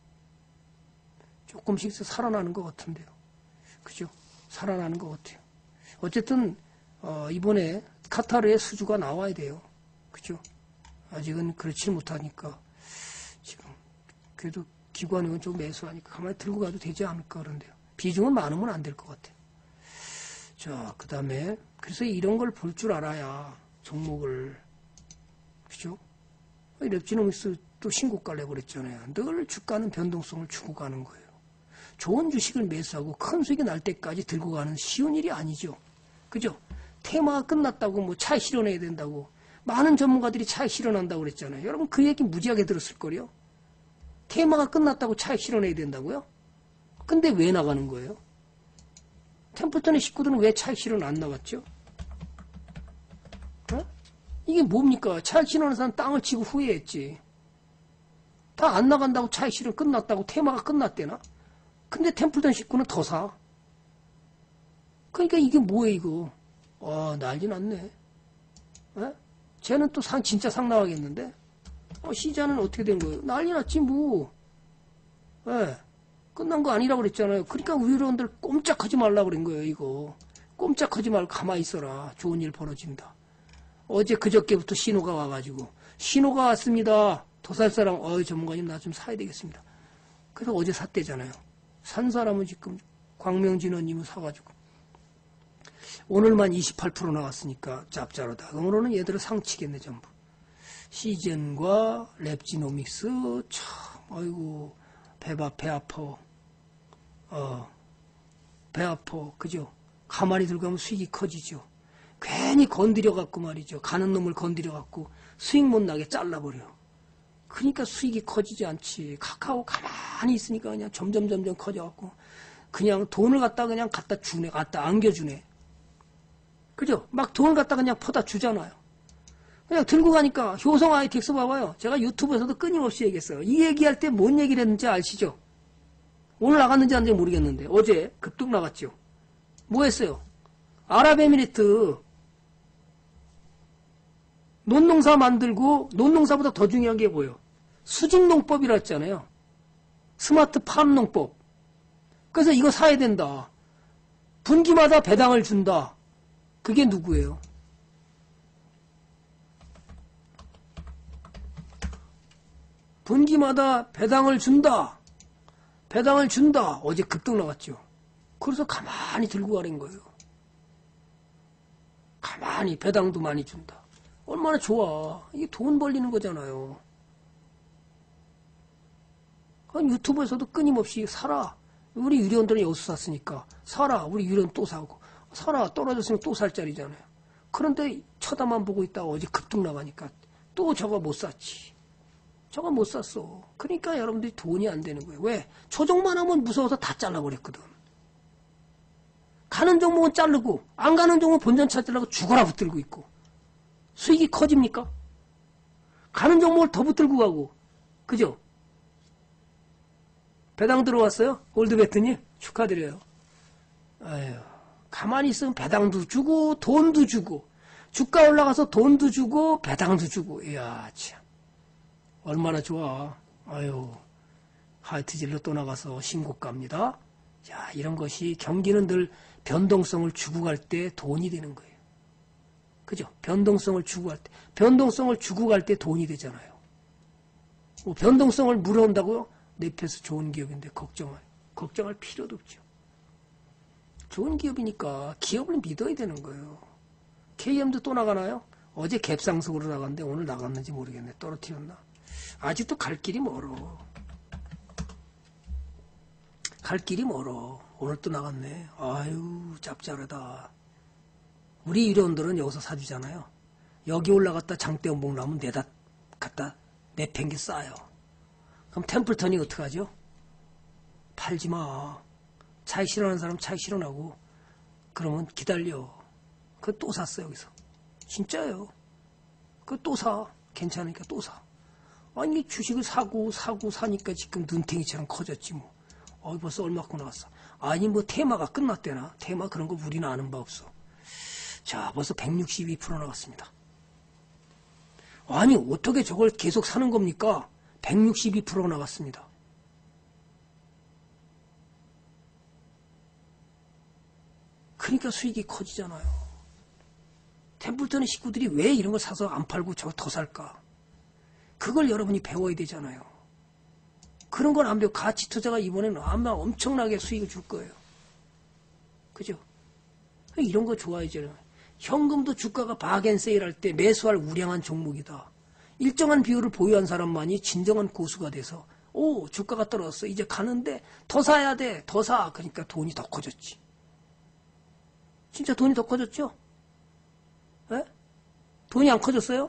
조금씩 살아나는 것 같은데요. 그죠? 살아나는 것 같아요. 어쨌든 어, 이번에 카타르의 수주가 나와야 돼요. 그죠? 아직은 그렇지 못하니까 지금 그래도 기관은 좀 매수하니까 가만히 들고 가도 되지 않을까 그런데요. 비중은 많으면 안 될 것 같아요. 자, 그 다음에 그래서 이런 걸 볼 줄 알아야 종목을 그죠? 랩지노믹스 또 신고가 내고 그랬잖아요. 늘 주가는 변동성을 주고 가는 거예요. 좋은 주식을 매수하고 큰 수익이 날 때까지 들고 가는 쉬운 일이 아니죠. 그죠? 테마가 끝났다고 뭐 차익 실현해야 된다고 많은 전문가들이 차익 실현한다고 그랬잖아요. 여러분 그 얘기 무지하게 들었을 거요. 테마가 끝났다고 차익 실현해야 된다고요? 근데 왜 나가는 거예요? 템플턴의 식구들은 왜 차익 실현 안 나갔죠? 어? 이게 뭡니까? 차익 실현하는 사람 땅을 치고 후회했지. 다 안 나간다고 차익 실현 끝났다고 테마가 끝났대나? 근데 템플턴 식구는 더 사. 그러니까 이게 뭐예요 이거? 와 난리 났네. 에? 쟤는 또 상 진짜 상 나가겠는데? 어, 시자는 어떻게 된 거예요? 난리 났지 뭐. 에? 끝난 거 아니라고 그랬잖아요. 그러니까 위원들 꼼짝하지 말라고 그런 거예요 이거. 꼼짝하지 말고 가만히 있어라. 좋은 일 벌어진다. 어제 그저께부터 신호가 와가지고 신호가 왔습니다. 더 살 사람 어이 전문가님 나 좀 사야 되겠습니다. 그래서 어제 샀대잖아요. 산 사람은 지금 광명진원님은 사가지고 오늘만 이십팔 퍼센트 나왔으니까 짭짤하다. 오늘은 얘들은 상치겠네 전부. 시즌과 랩지노믹스 참 아이고 배바 배 아파. 어, 배 아파. 그죠? 가만히 들어가면 수익이 커지죠. 괜히 건드려갖고 말이죠. 가는 놈을 건드려갖고 수익 못 나게 잘라버려. 그러니까 수익이 커지지 않지. 카카오 가만히 있으니까 그냥 점점 점점 커져갖고 그냥 돈을 갖다 그냥 갖다 주네. 갖다 안겨주네. 그죠? 막 돈을 갖다 그냥 퍼다 주잖아요. 그냥 들고 가니까 효성 아이텍스 봐봐요. 제가 유튜브에서도 끊임없이 얘기했어요. 이 얘기할 때 뭔 얘기를 했는지 아시죠? 오늘 나갔는지 안 나갔는지 모르겠는데 어제 급등 나갔죠. 뭐 했어요? 아랍에미리트 논농사 만들고 논농사보다 더 중요한 게 뭐예요? 수직농법이라 했잖아요. 스마트 팜농법. 그래서 이거 사야 된다. 분기마다 배당을 준다. 그게 누구예요? 분기마다 배당을 준다. 배당을 준다. 어제 급등 나갔죠. 그래서 가만히 들고 가는 거예요. 가만히 배당도 많이 준다. 얼마나 좋아. 이게 돈 벌리는 거잖아요. 유튜브에서도 끊임없이 사라. 우리 유료원들은 여기서 샀으니까 사라. 우리 유료원 또 사고 사라. 떨어졌으면 또 살 자리잖아요. 그런데 쳐다만 보고 있다가 어제 급등 나가니까 또 저거 못 샀지. 저거 못 샀어. 그러니까 여러분들이 돈이 안 되는 거예요. 왜? 조정만 하면 무서워서 다 잘라버렸거든. 가는 종목은 자르고 안 가는 종목은 본전 찾으려고 죽어라 붙들고 있고. 수익이 커집니까? 가는 종목을 더 붙들고 가고. 그죠? 배당 들어왔어요? 올드베트님? 축하드려요. 아유, 가만히 있으면 배당도 주고 돈도 주고 주가 올라가서 돈도 주고 배당도 주고. 이야 참 얼마나 좋아. 아유, 하이트질로 또 나가서 신고가입니다. 자, 이런 것이 경기는 늘 변동성을 주고 갈 때 돈이 되는 거예요. 그죠? 변동성을 주고 갈 때, 변동성을 주고 갈 때 돈이 되잖아요. 뭐 변동성을 물어온다고요? 냅해서 좋은 기업인데 걱정할, 걱정할 필요도 없죠. 좋은 기업이니까 기업을 믿어야 되는 거예요. 케이엠도 또 나가나요? 어제 갭상승으로 나갔는데 오늘 나갔는지 모르겠네. 떨어뜨렸나? 아직도 갈 길이 멀어. 갈 길이 멀어. 오늘 또 나갔네. 아유, 짭짤하다. 우리 유료원들은 여기서 사주잖아요. 여기 올라갔다 장대원봉 나오면 내다 갖다 내팽개 싸요. 그럼 템플턴이 어떡하죠? 팔지 마. 차익 실현하는 사람 차익 실현하고 그러면 기다려. 그거 또 샀어 여기서. 진짜예요. 그거 또 사. 괜찮으니까 또 사. 아니 주식을 사고 사고 사니까 지금 눈탱이처럼 커졌지 뭐. 어이 벌써 얼마큼 나왔어. 아니 뭐 테마가 끝났대나. 테마 그런 거 우리는 아는 바 없어. 자 벌써 백육십이 퍼센트 나왔습니다. 아니 어떻게 저걸 계속 사는 겁니까? 백육십이 퍼센트 나갔습니다. 그러니까 수익이 커지잖아요. 템플턴의 식구들이 왜 이런 걸 사서 안 팔고 저거 더 살까? 그걸 여러분이 배워야 되잖아요. 그런 걸 안 배워. 가치 투자가 이번에는 아마 엄청나게 수익을 줄 거예요. 그죠? 이런 거 좋아야죠. 현금도 주가가 바겐세일 할 때 매수할 우량한 종목이다. 일정한 비율을 보유한 사람만이 진정한 고수가 돼서 오 주가가 떨어졌어. 이제 가는데 더 사야 돼. 더 사. 그러니까 돈이 더 커졌지. 진짜 돈이 더 커졌죠? 에? 돈이 안 커졌어요?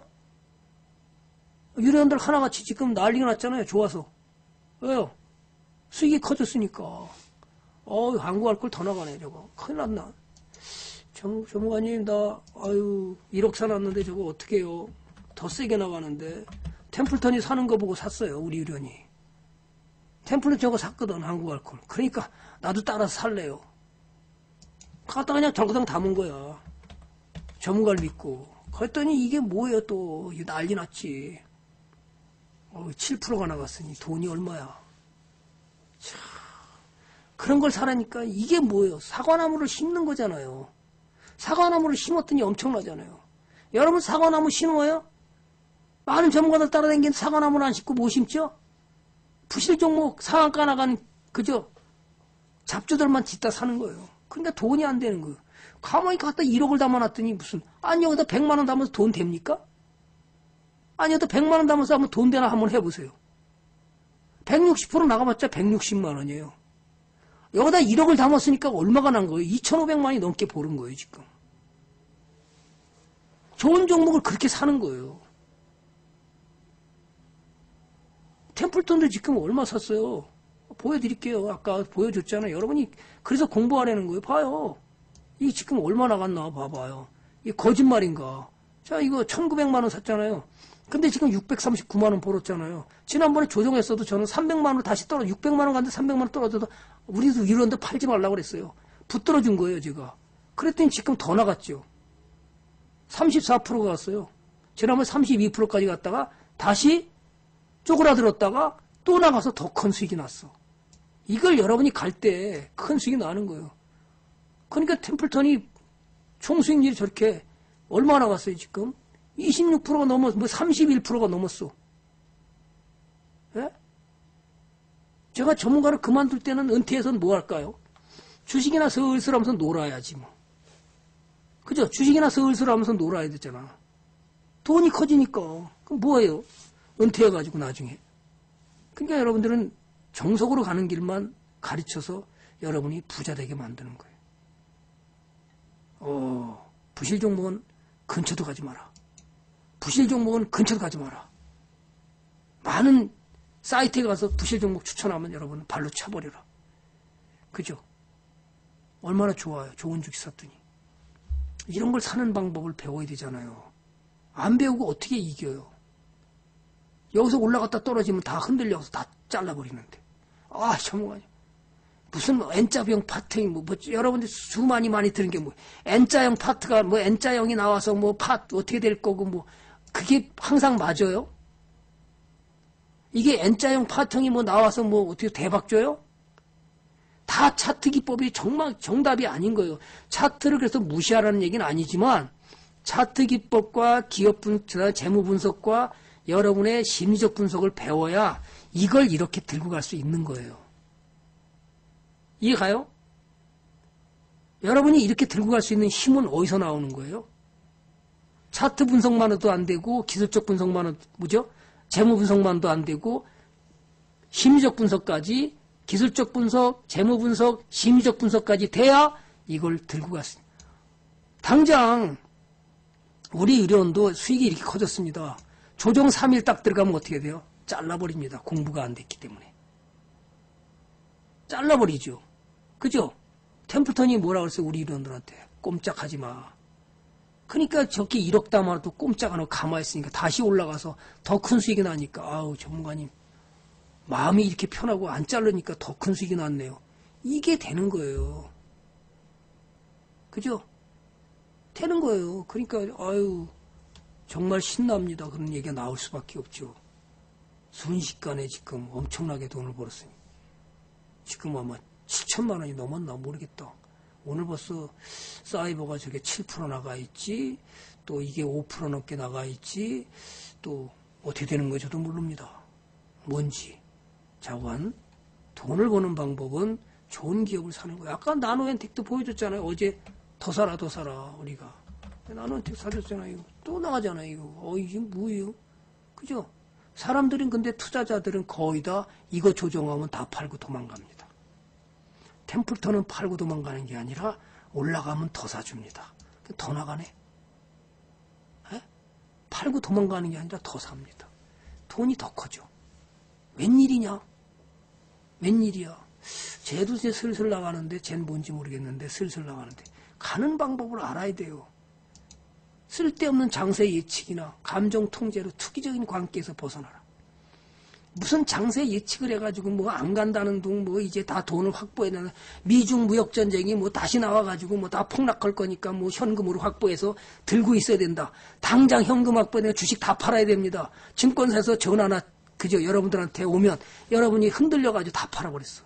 유료원들 하나같이 지금 난리가 났잖아요. 좋아서. 왜요? 수익이 커졌으니까. 어, 광고할 걸 더 나가네, 저거. 큰일 났나. 정, 전무관님, 나, 아유, 일억 사놨는데 저거 어떻게 해요? 더 세게 나가는데. 템플턴이 사는 거 보고 샀어요, 우리 유료원이. 템플턴 저거 샀거든, 한국할 걸. 그러니까, 나도 따라서 살래요. 갖다 그냥 절거당 담은 거야. 전문가를 믿고. 그랬더니 이게 뭐예요, 또. 이게 난리 났지. 어, 칠 퍼센트가 나갔으니 돈이 얼마야. 참, 그런 걸 사라니까 이게 뭐예요? 사과나무를 심는 거잖아요. 사과나무를 심었더니 엄청나잖아요. 여러분 사과나무 심어요? 많은 전문가들 따라다니는 사과나무는 안 심고 뭐 심죠? 부실 종목 상한가 나간 그죠? 잡주들만 짓다 사는 거예요. 그러니까 돈이 안 되는 거예요. 가만히 갖다 일억을 담아놨더니 무슨 아니 여기다 백만 원 담아서 돈 됩니까? 아니 여기다 백만 원 담아서 한번 돈 되나 한번 해보세요. 백육십 퍼센트 나가봤자 백육십만 원이에요. 여기다 일억을 담았으니까 얼마가 난 거예요? 이천오백만이 넘게 보는 거예요 지금. 좋은 종목을 그렇게 사는 거예요. 템플턴도 지금 얼마 샀어요? 보여드릴게요. 아까 보여줬잖아요. 여러분이 그래서 공부하라는 거예요. 봐요. 이게 지금 얼마 나갔나 봐봐요. 이게 거짓말인가. 자. 자, 이거 천구백만 원 샀잖아요. 근데 지금 육백삼십구만 원 벌었잖아요. 지난번에 조정했어도 저는 삼백만 원 다시 떨어, 육백만 원 갔는데 삼백만 원 떨어져도 우리도 이런데 팔지 말라고 그랬어요. 붙들어 준 거예요, 제가. 그랬더니 지금 더 나갔죠. 삼십사 퍼센트가 갔어요. 지난번에 삼십이 퍼센트까지 갔다가 다시 쪼그라들었다가 또 나가서 더 큰 수익이 났어. 이걸 여러분이 갈 때 큰 수익이 나는 거예요. 그러니까 템플턴이 총수익률이 저렇게 얼마나 갔어요, 지금? 이십육 퍼센트가 넘었어. 뭐 삼십일 퍼센트가 넘었어. 예? 제가 전문가를 그만둘 때는 은퇴해서는 뭐 할까요? 주식이나 슬슬 하면서 놀아야지 뭐. 그죠? 주식이나 슬슬 하면서 놀아야 되잖아. 돈이 커지니까. 그럼 뭐예요? 은퇴해가지고 나중에. 그러니까 여러분들은 정석으로 가는 길만 가르쳐서 여러분이 부자 되게 만드는 거예요. 어, 부실 종목은 근처도 가지 마라. 부실 종목은 근처도 가지 마라. 많은 사이트에 가서 부실 종목 추천하면 여러분 발로 차버려라. 그죠? 얼마나 좋아요. 좋은 주식 샀더니. 이런 걸 사는 방법을 배워야 되잖아요. 안 배우고 어떻게 이겨요? 여기서 올라갔다 떨어지면 다 흔들려서 다 잘라버리는데. 아, 전문가님. 무슨 뭐 N자형 파트잉, 뭐, 뭐, 여러분들 수많이 많이 들은 게 뭐, N자형 파트가 뭐, N자형이 나와서 뭐, 파트 어떻게 될 거고, 뭐, 그게 항상 맞아요? 이게 N자형 파트형이 뭐 나와서 뭐, 어떻게 대박 줘요? 다 차트 기법이 정말 정답이 아닌 거예요. 차트를 그래서 무시하라는 얘기는 아니지만, 차트 기법과 기업 분, 재무 분석과 여러분의 심리적 분석을 배워야 이걸 이렇게 들고 갈 수 있는 거예요. 이해가요? 여러분이 이렇게 들고 갈 수 있는 힘은 어디서 나오는 거예요? 차트 분석만도 안 되고 기술적 분석만은 뭐죠? 재무 분석만도 안 되고 심리적 분석까지 기술적 분석, 재무 분석, 심리적 분석까지 돼야 이걸 들고 갔습니다. 당장 우리 의료원도 수익이 이렇게 커졌습니다. 조정 삼 일 딱 들어가면 어떻게 돼요? 잘라버립니다. 공부가 안 됐기 때문에. 잘라버리죠. 그죠? 템플턴이 뭐라 그랬어요? 우리 의료원들한테. 꼼짝하지 마. 그러니까 저렇게 일억 담아도 꼼짝 안 하고 가만히 있으니까 다시 올라가서 더 큰 수익이 나니까 아우 전문가님 마음이 이렇게 편하고 안 자르니까 더 큰 수익이 났네요. 이게 되는 거예요. 그죠? 되는 거예요. 그러니까 아유 정말 신납니다. 그런 얘기가 나올 수밖에 없죠. 순식간에 지금 엄청나게 돈을 벌었으니 지금 아마 칠천만 원이 넘었나 모르겠다. 오늘 벌써 사이버가 저게 칠 퍼센트 나가 있지, 또 이게 오 퍼센트 넘게 나가 있지, 또 어떻게 되는 거지 저도 모릅니다. 뭔지. 자관, 돈을 버는 방법은 좋은 기업을 사는 거예요. 아까 나노엔텍도 보여줬잖아요. 어제 더 사라 더 사라 우리가. 나노엔텍 사줬잖아요. 또 나가잖아요. 이거. 어 이게 뭐예요? 그죠? 사람들은 근데 투자자들은 거의 다 이거 조정하면 다 팔고 도망갑니다. 템플턴은 팔고 도망가는 게 아니라 올라가면 더 사줍니다. 더 나가네. 에? 팔고 도망가는 게 아니라 더 삽니다. 돈이 더 커져. 웬일이냐? 웬일이야? 쟤도 이제 슬슬 나가는데 쟤는 뭔지 모르겠는데 슬슬 나가는데 가는 방법을 알아야 돼요. 쓸데없는 장세 예측이나 감정 통제로 투기적인 관계에서 벗어나라. 무슨 장세 예측을 해가지고 뭐 안 간다는 둥 뭐 이제 다 돈을 확보해내는 미중 무역 전쟁이 뭐 다시 나와가지고 뭐 다 폭락할 거니까 뭐 현금으로 확보해서 들고 있어야 된다. 당장 현금 확보해내 주식 다 팔아야 됩니다. 증권사에서 전화나 그저 여러분들한테 오면 여러분이 흔들려가지고 다 팔아버렸어.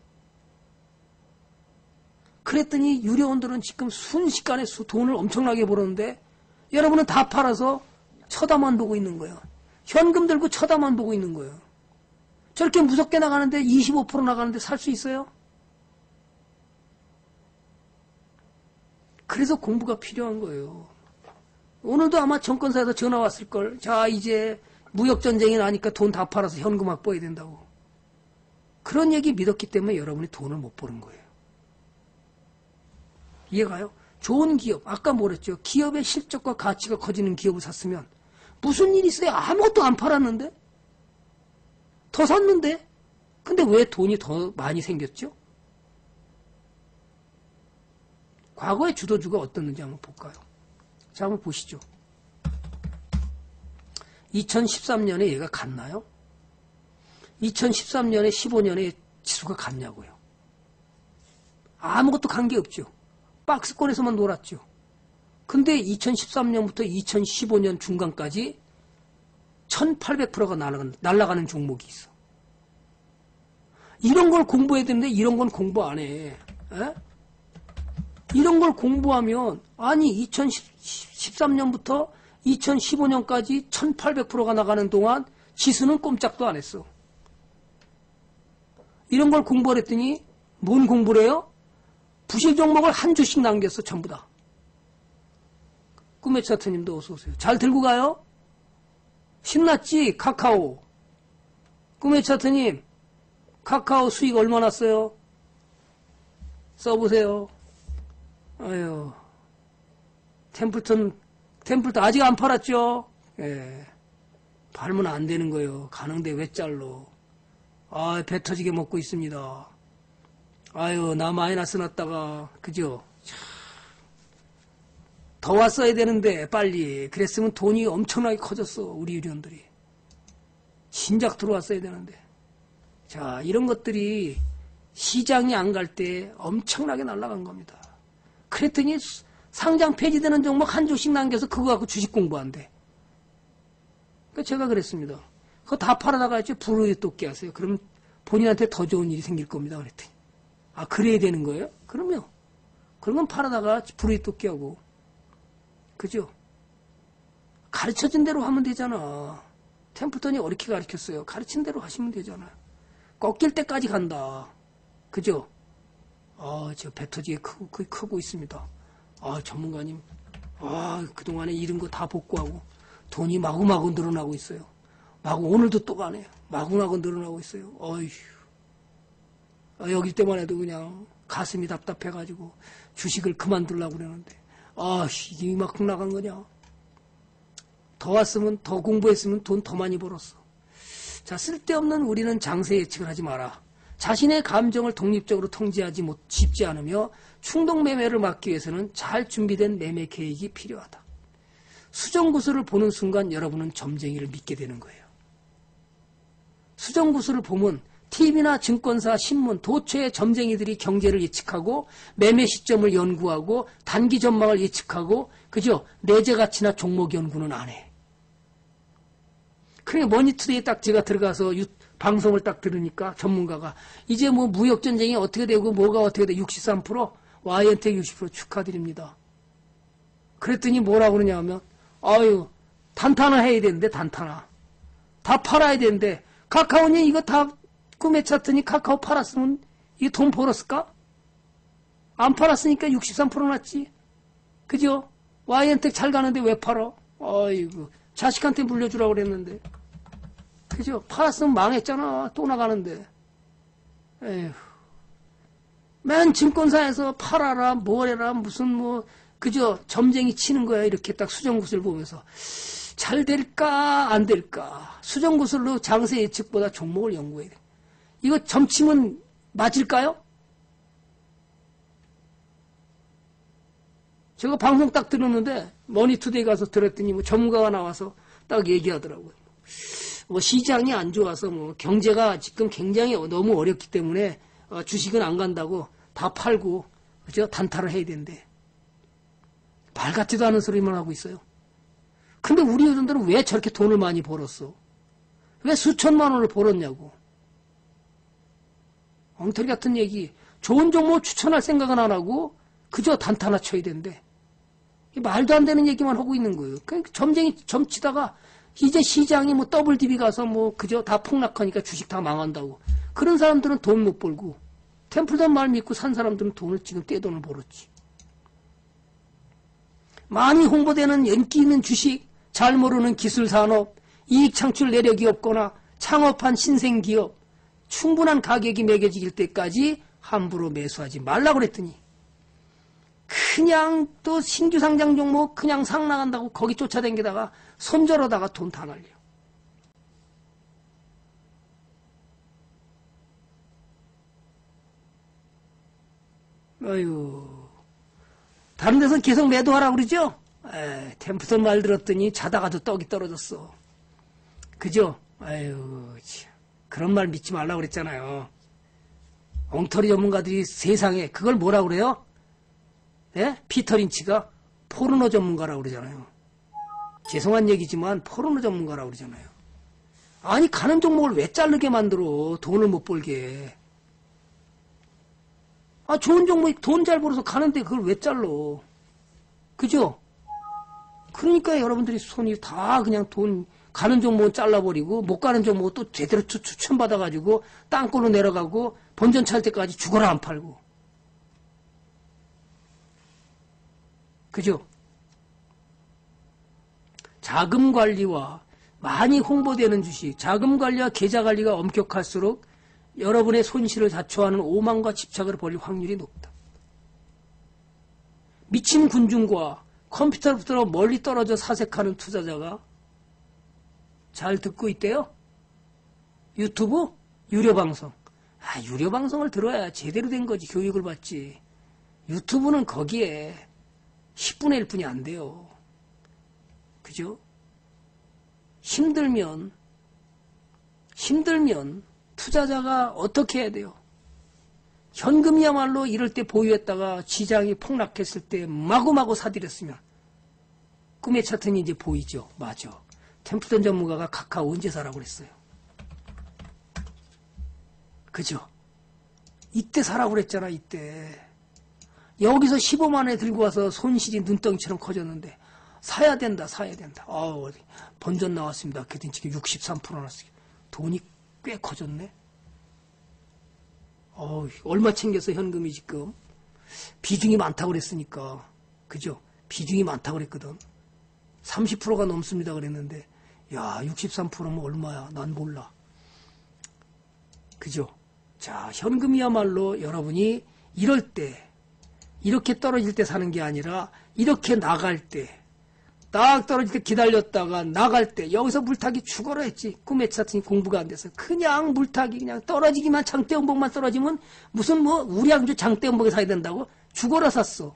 그랬더니 유료원들은 지금 순식간에 돈을 엄청나게 벌었는데 여러분은 다 팔아서 쳐다만 보고 있는 거예요. 현금 들고 쳐다만 보고 있는 거예요. 저렇게 무섭게 나가는데 이십오 퍼센트 나가는데 살 수 있어요? 그래서 공부가 필요한 거예요. 오늘도 아마 정권사에서 전화 왔을걸. 자 이제 무역전쟁이 나니까 돈 다 팔아서 현금 확보해야 된다고. 그런 얘기 믿었기 때문에 여러분이 돈을 못 버는 거예요. 이해가요? 좋은 기업, 아까 뭐랬죠? 기업의 실적과 가치가 커지는 기업을 샀으면 무슨 일이 있어요? 아무것도 안 팔았는데? 더 샀는데? 근데 왜 돈이 더 많이 생겼죠? 과거의 주도주가 어떻는지 한번 볼까요? 자, 한번 보시죠. 이천십삼 년에 얘가 갔나요? 이천십삼 년에 십오 년에 지수가 갔냐고요. 아무것도 관계없죠. 박스권에서만 놀았죠. 근데 이천십삼 년부터 이천십오 년 중간까지 천팔백 퍼센트가 날아가는, 날아가는 종목이 있어. 이런 걸 공부해야 되는데 이런 건 공부 안 해. 에? 이런 걸 공부하면 아니 이천십삼 년부터 이천십오 년까지 천팔백 퍼센트가 나가는 동안 지수는 꼼짝도 안 했어. 이런 걸 공부를 했더니 뭔 공부를 해요? 부실 종목을 한 주씩 남겼어. 전부 다. 꿈의 차트님도 어서 오세요. 잘 들고 가요? 신났지? 카카오. 꿈의 차트님 카카오 수익 얼마 났어요? 써보세요. 아유, 템플턴, 템플턴 아직 안 팔았죠? 예. 팔면 안 되는 거예요. 가는데 왜 잘러? 아, 배 터지게 먹고 있습니다. 아유, 나 마이너스 났다가, 그죠? 더 왔어야 되는데, 빨리. 그랬으면 돈이 엄청나게 커졌어, 우리 유리원들이. 진작 들어왔어야 되는데. 자, 이런 것들이 시장이 안 갈 때 엄청나게 날아간 겁니다. 그랬더니 상장 폐지되는 종목 한 주씩 남겨서 그거 갖고 주식 공부한대. 그러니까 제가 그랬습니다. 그거 다 팔아다가 했지 불우에 돋게 하세요. 그러면 본인한테 더 좋은 일이 생길 겁니다. 그랬더니. 아, 그래야 되는 거예요? 그럼요. 그러면 팔아다가 불우에 돋게 하고. 그죠? 가르쳐준 대로 하면 되잖아. 템플턴이 어렵게 가르쳤어요. 가르친 대로 하시면 되잖아. 꺾일 때까지 간다. 그죠? 아, 저 배 터지게 크고, 크고 있습니다. 아, 전문가님. 아, 그동안에 잃은 거 다 복구하고 돈이 마구마구 늘어나고 있어요. 마구, 오늘도 또 가네요. 마구마구 늘어나고 있어요. 어휴. 아, 여기 때만 해도 그냥 가슴이 답답해가지고 주식을 그만두려고 그러는데. 아, 이게 이만큼 나간 거냐? 더 왔으면, 더 공부했으면 돈 더 많이 벌었어. 자, 쓸데없는 우리는 장세 예측을 하지 마라. 자신의 감정을 독립적으로 통제하지 못, 쉽지 않으며 충동 매매를 막기 위해서는 잘 준비된 매매 계획이 필요하다. 수정구슬을 보는 순간 여러분은 점쟁이를 믿게 되는 거예요. 수정구슬을 보면 티비나 증권사, 신문, 도처의 점쟁이들이 경제를 예측하고 매매 시점을 연구하고 단기 전망을 예측하고 그죠? 내재 가치나 종목 연구는 안 해. 그러니까 머니투데이에 딱 제가 들어가서 유, 방송을 딱 들으니까 전문가가 이제 뭐 무역전쟁이 어떻게 되고 뭐가 어떻게 돼 육십삼 퍼센트 와이엔텍 육십 퍼센트 축하드립니다. 그랬더니 뭐라고 그러냐 하면 아유 단타나 해야 되는데 단타나 다 팔아야 되는데 카카오니 이거 다 꿈에 찼더니 카카오 팔았으면 이게 돈 벌었을까? 안 팔았으니까 육십삼 퍼센트 났지. 그죠? 와이엔텍 잘 가는데 왜 팔어? 아이고 자식한테 물려주라고 그랬는데 그죠? 팔았으면 망했잖아. 또 나가는데. 에휴. 맨 증권사에서 팔아라, 뭐래라, 무슨 뭐, 그죠? 점쟁이 치는 거야. 이렇게 딱 수정구슬 보면서. 잘 될까, 안 될까. 수정구슬로 장세 예측보다 종목을 연구해야 돼. 이거 점치면 맞을까요? 제가 방송 딱 들었는데, 머니투데이 가서 들었더니 뭐 전문가가 나와서 딱 얘기하더라고요. 뭐 시장이 안 좋아서 뭐 경제가 지금 굉장히 너무 어렵기 때문에 어 주식은 안 간다고 다 팔고 그죠? 단타를 해야 된대. 말 같지도 않은 소리만 하고 있어요. 근데 우리 요즘들은 왜 저렇게 돈을 많이 벌었어? 왜 수천만 원을 벌었냐고. 엉터리 같은 얘기. 좋은 종목 추천할 생각은 안 하고 그저 단타나 쳐야 된대. 말도 안 되는 얘기만 하고 있는 거예요. 그러니까 점쟁이 점치다가 이제 시장이 뭐 더블 디비 가서 뭐 그저 다 폭락하니까 주식 다 망한다고. 그런 사람들은 돈 못 벌고 템플턴 말 믿고 산 사람들은 돈을 지금 떼돈을 벌었지. 많이 홍보되는 인기 있는 주식, 잘 모르는 기술 산업, 이익 창출 내력이 없거나 창업한 신생 기업, 충분한 가격이 매겨질 때까지 함부로 매수하지 말라고 그랬더니 그냥 또 신규 상장 종목 그냥 상 나간다고 거기 쫓아다니다가 손절하다가 돈 다 날려. 아유, 다른 데서 계속 매도하라고 그러죠? 에, 템플턴 말 들었더니 자다가도 떡이 떨어졌어. 그죠? 아유, 참. 그런 말 믿지 말라고 그랬잖아요. 엉터리 전문가들이 세상에 그걸 뭐라 그래요? 예? 피터 린치가 포르노 전문가라고 그러잖아요. 죄송한 얘기지만 포르노 전문가라고 그러잖아요. 아니 가는 종목을 왜 자르게 만들어? 돈을 못 벌게. 아 좋은 종목 돈 잘 벌어서 가는데 그걸 왜 잘러? 그죠? 그러니까 여러분들이 손이 다 그냥 돈 가는 종목은 잘라버리고 못 가는 종목은 또 제대로 추천받아가지고 땅굴로 내려가고 본전 찰 때까지 죽어라 안 팔고. 그죠? 자금 관리와 많이 홍보되는 주식, 자금 관리와 계좌 관리가 엄격할수록 여러분의 손실을 자초하는 오만과 집착을 벌일 확률이 높다. 미친 군중과 컴퓨터부터 멀리 떨어져 사색하는 투자자가 잘 듣고 있대요. 유튜브? 유료방송. 아, 유료방송을 들어야 제대로 된 거지. 교육을 받지. 유튜브는 거기에 십분의 일뿐이 안 돼요. 그죠? 힘들면, 힘들면 투자자가 어떻게 해야 돼요? 현금이야말로 이럴 때 보유했다가 시장이 폭락했을 때 마구마구 사들였으면 꿈의 차트는 이제 보이죠. 맞아. 템플턴 전문가가 카카오 언제 사라고 그랬어요. 그죠? 이때 사라고 그랬잖아. 이때. 여기서 십오만 원에 들고 와서 손실이 눈덩이처럼 커졌는데 사야 된다. 사야 된다. 아우 본전 나왔습니다. 그랬더니 지금 육십삼 퍼센트 나왔어요. 돈이 꽤 커졌네. 어, 얼마 챙겨서 현금이 지금 비중이 많다고 그랬으니까 그죠? 비중이 많다고 그랬거든. 삼십 퍼센트가 넘습니다 그랬는데 야 육십삼 퍼센트면 얼마야? 난 몰라. 그죠? 자 현금이야말로 여러분이 이럴 때 이렇게 떨어질 때 사는 게 아니라 이렇게 나갈 때 딱 떨어질 때 기다렸다가 나갈 때 여기서 물타기 죽어라 했지. 꿈의 차트니 공부가 안 돼서 그냥 물타기 그냥 떨어지기만 장대음봉만 떨어지면 무슨 뭐 우리 양주 장대음봉에 사야 된다고 죽어라 샀어.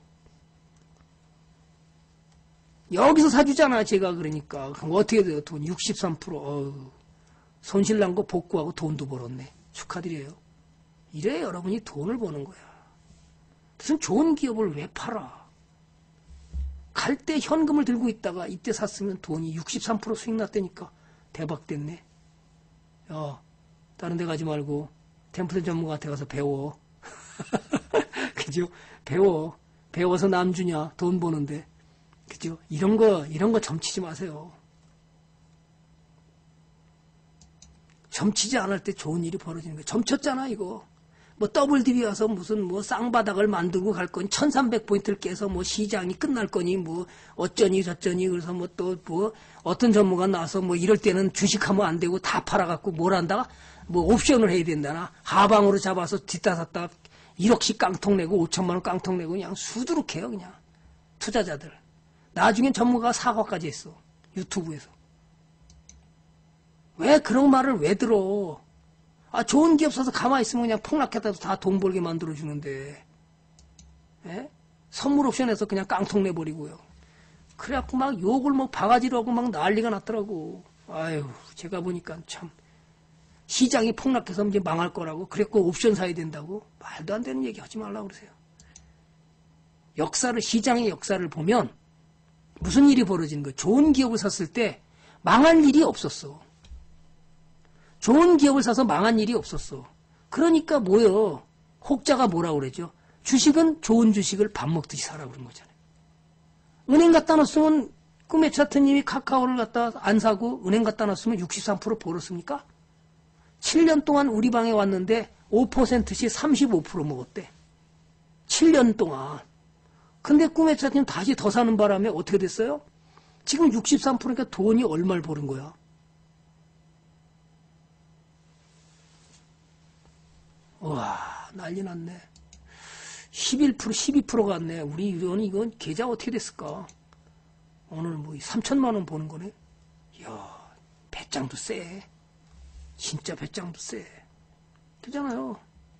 여기서 사주잖아 제가. 그러니까 그럼 어떻게 돼요? 돈 육십삼 퍼센트 어휴, 손실 난 거 복구하고 돈도 벌었네. 축하드려요. 이래 여러분이 돈을 버는 거야. 무슨 좋은 기업을 왜 팔아? 갈 때 현금을 들고 있다가 이때 샀으면 돈이 육십삼 퍼센트 수익 났다니까 대박 됐네. 야, 다른 데 가지 말고 템플턴 전문가한테 가서 배워. 그죠? 배워. 배워서 남 주냐? 돈 버는데. 그죠? 이런 거, 이런 거 점치지 마세요. 점치지 않을 때 좋은 일이 벌어지는 거예요. 점쳤잖아, 이거. 뭐 더블디비 와서 무슨 뭐 쌍바닥을 만들고 갈 거니 천삼백 포인트를 깨서 뭐 시장이 끝날 거니 뭐 어쩌니 저쩌니 그래서 뭐 또 뭐 어떤 전문가 나와서 뭐 이럴 때는 주식하면 안 되고 다 팔아갖고 뭘 한다가 뭐 옵션을 해야 된다나 하방으로 잡아서 뒷다 샀다 일억씩 깡통 내고 오천만 원 깡통 내고 그냥 수두룩해요 그냥 투자자들. 나중엔 전문가가 사과까지 했어 유튜브에서. 왜 그런 말을 왜 들어? 아, 좋은 기업 사서 가만히 있으면 그냥 폭락했다도 다 돈 벌게 만들어주는데. 예? 선물 옵션에서 그냥 깡통 내버리고요. 그래갖고 막 욕을 막 바가지로 하고 막 난리가 났더라고. 아유, 제가 보니까 참. 시장이 폭락해서 이제 망할 거라고. 그랬고 옵션 사야 된다고. 말도 안 되는 얘기 하지 말라고 그러세요. 역사를, 시장의 역사를 보면 무슨 일이 벌어지는 거예요. 좋은 기업을 샀을 때 망할 일이 없었어. 좋은 기업을 사서 망한 일이 없었어. 그러니까 뭐요? 혹자가 뭐라고 그러죠? 주식은 좋은 주식을 밥 먹듯이 사라고 그런 거잖아요. 은행 갖다 놨으면 꿈의 차트님이 카카오를 갖다 안 사고 은행 갖다 놨으면 육십삼 퍼센트 벌었습니까? 칠 년 동안 우리 방에 왔는데 오 퍼센트씩 삼십오 퍼센트 먹었대. 칠 년 동안. 근데 꿈의 차트님 다시 더 사는 바람에 어떻게 됐어요? 지금 육십삼 퍼센트니까 돈이 얼마를 버는 거야? 와, 난리 났네. 십일 퍼센트, 십이 퍼센트가 갔네. 우리 이건, 이건 계좌 어떻게 됐을까? 오늘 뭐 삼천만 원 버는 거네? 이야, 배짱도 세. 진짜 배짱도 세. 그잖아요.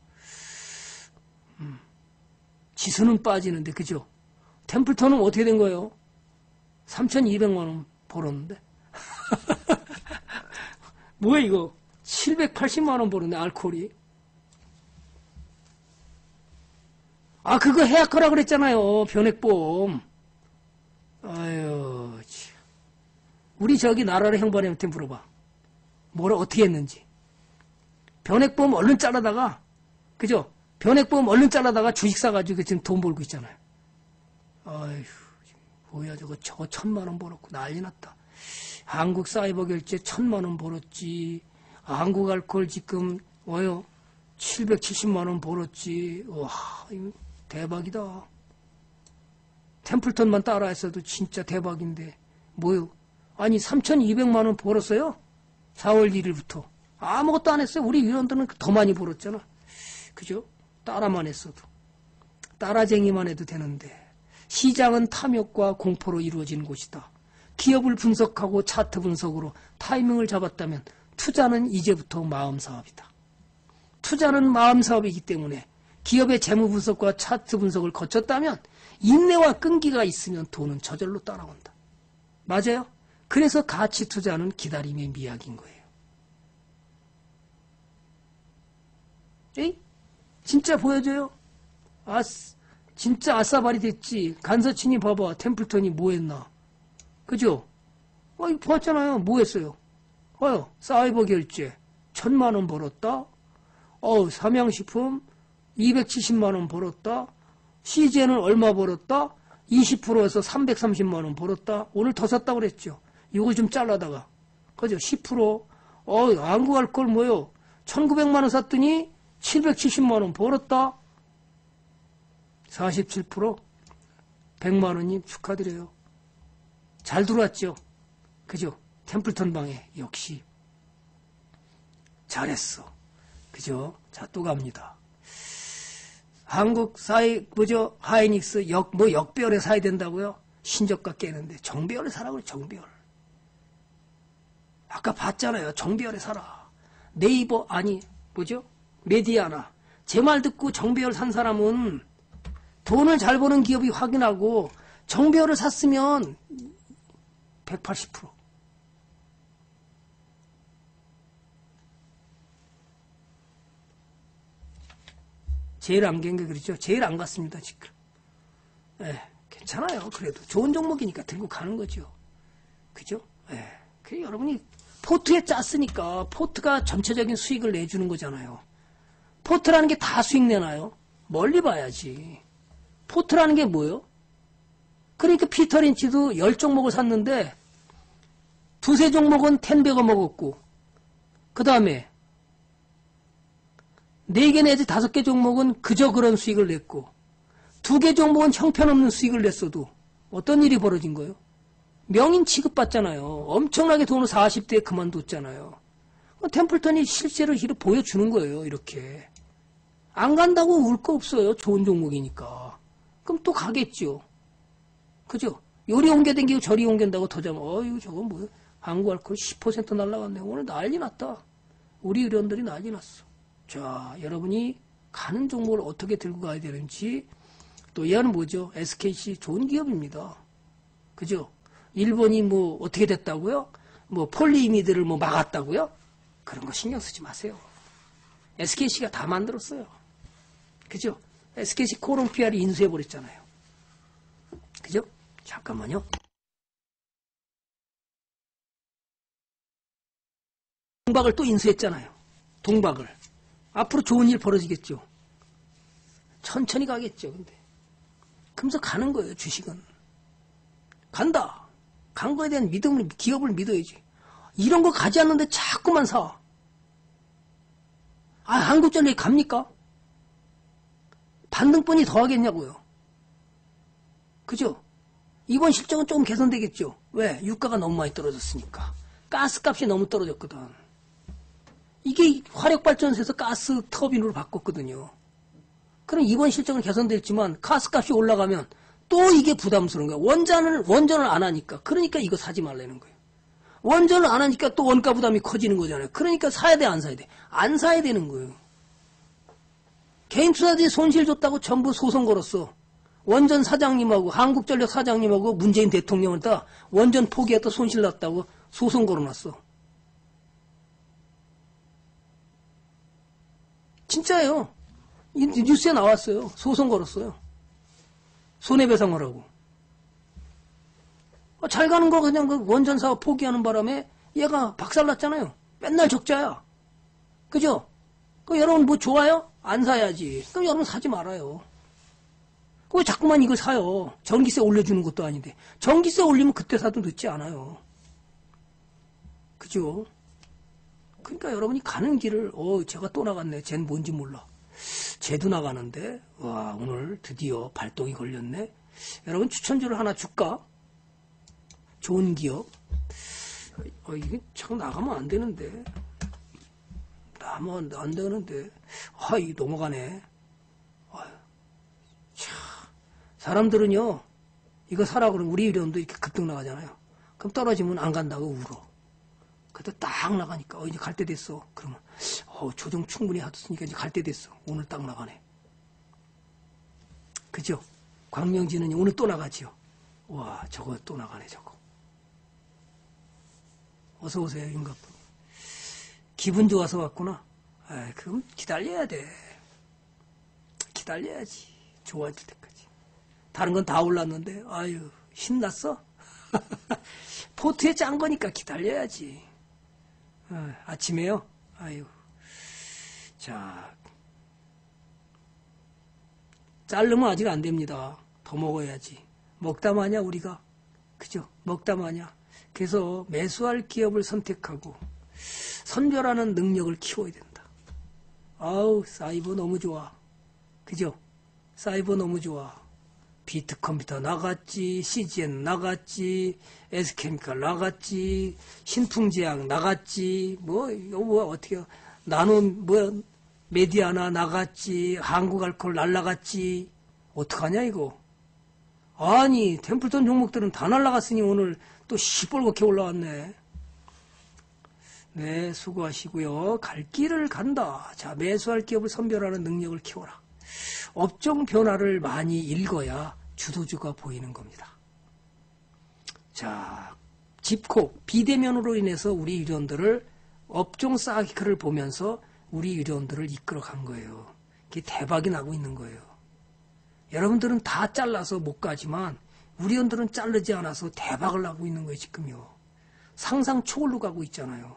음. 지수는 빠지는데, 그죠? 템플턴은 어떻게 된 거예요? 삼천이백만 원 벌었는데. 뭐야 이거? 칠백팔십만 원 벌었네, 알코올이. 아, 그거 해약하라 그랬잖아요. 변액보험. 아유, 참. 우리 저기 나라의 형반한테 물어봐. 뭐를 어떻게 했는지. 변액보험 얼른 잘라다가, 그죠? 변액보험 얼른 잘라다가 주식 사가지고 지금 돈 벌고 있잖아요. 아휴, 뭐야, 저거, 저거 천만 원 벌었고 난리 났다. 한국 사이버 결제 천만 원 벌었지. 한국 알코올 지금, 뭐요? 칠백칠십만 원 벌었지. 와, 이거 대박이다. 템플턴만 따라 했어도 진짜 대박인데. 뭐요? 아니, 삼천이백만 원 벌었어요? 사월 일일부터. 아무것도 안 했어요. 우리 위원들은 더 많이 벌었잖아. 그죠? 따라만 했어도. 따라쟁이만 해도 되는데. 시장은 탐욕과 공포로 이루어지는 곳이다. 기업을 분석하고 차트 분석으로 타이밍을 잡았다면 투자는 이제부터 마음사업이다. 투자는 마음사업이기 때문에 기업의 재무 분석과 차트 분석을 거쳤다면 인내와 끈기가 있으면 돈은 저절로 따라온다. 맞아요? 그래서 가치 투자는 기다림의 미학인 거예요. 에이? 진짜 보여줘요? 아, 진짜 아싸발이 됐지. 간서친이 봐봐. 템플턴이 뭐 했나. 그죠? 어, 이거 봤잖아요. 뭐 했어요? 어요, 사이버 결제. 천만 원 벌었다. 어, 삼양식품 이백칠십만 원 벌었다. 씨제이는 얼마 벌었다? 이십 퍼센트에서 삼백삼십만 원 벌었다. 오늘 더 샀다고 그랬죠. 이거 좀 잘라다가. 그죠? 십 퍼센트. 어, 한국 알코올 뭐요? 천구백만 원 샀더니 칠백칠십만 원 벌었다. 사십칠 퍼센트. 백만 원님 축하드려요. 잘 들어왔죠? 그죠? 템플턴 방에 역시 잘했어. 그죠? 자, 또 갑니다. 한국 사이 뭐죠? 하이닉스 역 뭐 역배열에 사야 된다고요? 신저가 깨는데 정배열에 사라고 그래. 정배열. 아까 봤잖아요. 정배열에 사라. 네이버 아니 뭐죠? 메디아나 제 말 듣고 정배열 산 사람은 돈을 잘 버는 기업이 확인하고 정배열을 샀으면 백팔십 퍼센트. 제일 안 간 게 그렇죠. 제일 안 갔습니다, 지금. 예, 괜찮아요. 그래도 좋은 종목이니까 들고 가는 거죠. 그죠? 예. 그 여러분이 포트에 짰으니까 포트가 전체적인 수익을 내주는 거잖아요. 포트라는 게 다 수익 내나요? 멀리 봐야지. 포트라는 게 뭐예요? 그러니까 피터 린치도 열 종목을 샀는데 두세 종목은 텐베거 먹었고 그 다음에 네 개 내지 다섯 개 종목은 그저 그런 수익을 냈고 두 개 종목은 형편없는 수익을 냈어도 어떤 일이 벌어진 거예요? 명인 취급받잖아요. 엄청나게 돈을 사십 대에 그만뒀잖아요. 템플턴이 실제로 이렇게 보여주는 거예요. 이렇게. 안 간다고 울 거 없어요. 좋은 종목이니까. 그럼 또 가겠죠. 그죠? 요리 옮겨 댕기고 저리 옮긴다고 더 잡아. 어이구 저건 뭐야. 한국 알코올 십 퍼센트 날라갔네. 오늘 난리 났다. 우리 의원들이 난리 났어. 자, 여러분이 가는 종목을 어떻게 들고 가야 되는지 또 얘는 뭐죠? 에스케이씨 좋은 기업입니다. 그죠? 일본이 뭐 어떻게 됐다고요? 뭐 폴리이미드를 뭐 막았다고요? 그런 거 신경 쓰지 마세요. 에스케이씨가 다 만들었어요. 그죠? 에스케이씨 코롱피알이 인수해버렸잖아요. 그죠? 잠깐만요. 동박을 또 인수했잖아요. 동박을. 앞으로 좋은 일 벌어지겠죠. 천천히 가겠죠. 근데 그러면서 가는 거예요. 주식은. 간다. 간 거에 대한 믿음을, 기업을 믿어야지. 이런 거 가지 않는데 자꾸만 사. 아, 한국전력이 갑니까? 반등분이 더 하겠냐고요. 그죠? 이번 실적은 조금 개선되겠죠. 왜? 유가가 너무 많이 떨어졌으니까. 가스값이 너무 떨어졌거든. 이게 화력발전소에서 가스 터빈으로 바꿨거든요. 그럼 이번 실적은 개선됐지만 가스값이 올라가면 또 이게 부담스러운 거야. 원전을, 원전을 안 하니까. 그러니까 이거 사지 말라는 거예요. 원전을 안 하니까 또 원가 부담이 커지는 거잖아요. 그러니까 사야 돼, 안 사야 돼? 안 사야 되는 거예요. 개인 투자자들이 손실 줬다고 전부 소송 걸었어. 원전 사장님하고 한국전력 사장님하고 문재인 대통령을 다 원전 포기했다 손실 났다고 소송 걸어놨어. 진짜예요. 이 뉴스에 나왔어요. 소송 걸었어요. 손해배상하라고. 잘 가는 거 그냥 그 원전 사업 포기하는 바람에 얘가 박살났잖아요. 맨날 적자야. 그죠? 그 여러분 뭐 좋아요? 안 사야지. 그럼 여러분 사지 말아요. 왜 자꾸만 이걸 사요? 전기세 올려주는 것도 아닌데. 전기세 올리면 그때 사도 늦지 않아요. 그죠? 그러니까 여러분이 가는 길을, 어, 제가 또 나갔네. 쟨 뭔지 몰라. 쟤도 나가는데, 와, 오늘 드디어 발동이 걸렸네. 여러분 추천주를 하나 줄까? 좋은 기업. 어, 이게 참 나가면 안 되는데. 나가면 안 되는데. 아, 이 넘어가네. 아유, 참. 사람들은요, 이거 사라 그러면 우리 이런도 이렇게 급등 나가잖아요. 그럼 떨어지면 안 간다고 울어. 그때 딱 나가니까, 어, 이제 갈 때 됐어. 그러면, 어, 조정 충분히 하셨으니까 이제 갈 때 됐어. 오늘 딱 나가네. 그죠? 광명진은 오늘 또 나가지요. 와, 저거 또 나가네, 저거. 어서오세요, 윤갑분. 기분 좋아서 왔구나. 아, 그럼 기다려야 돼. 기다려야지. 좋아질 때까지. 다른 건 다 올랐는데, 아유, 신났어? 포트에 짠 거니까 기다려야지. 아, 아침에요? 아유. 자. 자르면 아직 안 됩니다. 더 먹어야지. 먹다 마냐, 우리가? 그죠? 먹다 마냐. 그래서 매수할 기업을 선택하고 선별하는 능력을 키워야 된다. 아우, 사이버 너무 좋아. 그죠? 사이버 너무 좋아. 비트컴퓨터 나갔지, 씨지엔 나갔지, 에스케미칼 나갔지, 신풍제약 나갔지, 뭐, 이거 뭐, 어떻게, 나는, 뭐, 메디아나 나갔지, 한국알코올 날라갔지, 어떡하냐, 이거. 아니, 템플턴 종목들은 다 날라갔으니 오늘 또 시뻘겋게 올라왔네. 네, 수고하시고요. 갈 길을 간다. 자, 매수할 기업을 선별하는 능력을 키워라. 업종 변화를 많이 읽어야 주도주가 보이는 겁니다. 자, 집콕, 비대면으로 인해서 우리 유료원들을 업종 사이클을 보면서 우리 유료원들을 이끌어 간 거예요. 이게 대박이 나고 있는 거예요. 여러분들은 다 잘라서 못 가지만 우리 원들은 자르지 않아서 대박을 나고 있는 거예요, 지금요. 상상 초월로 가고 있잖아요.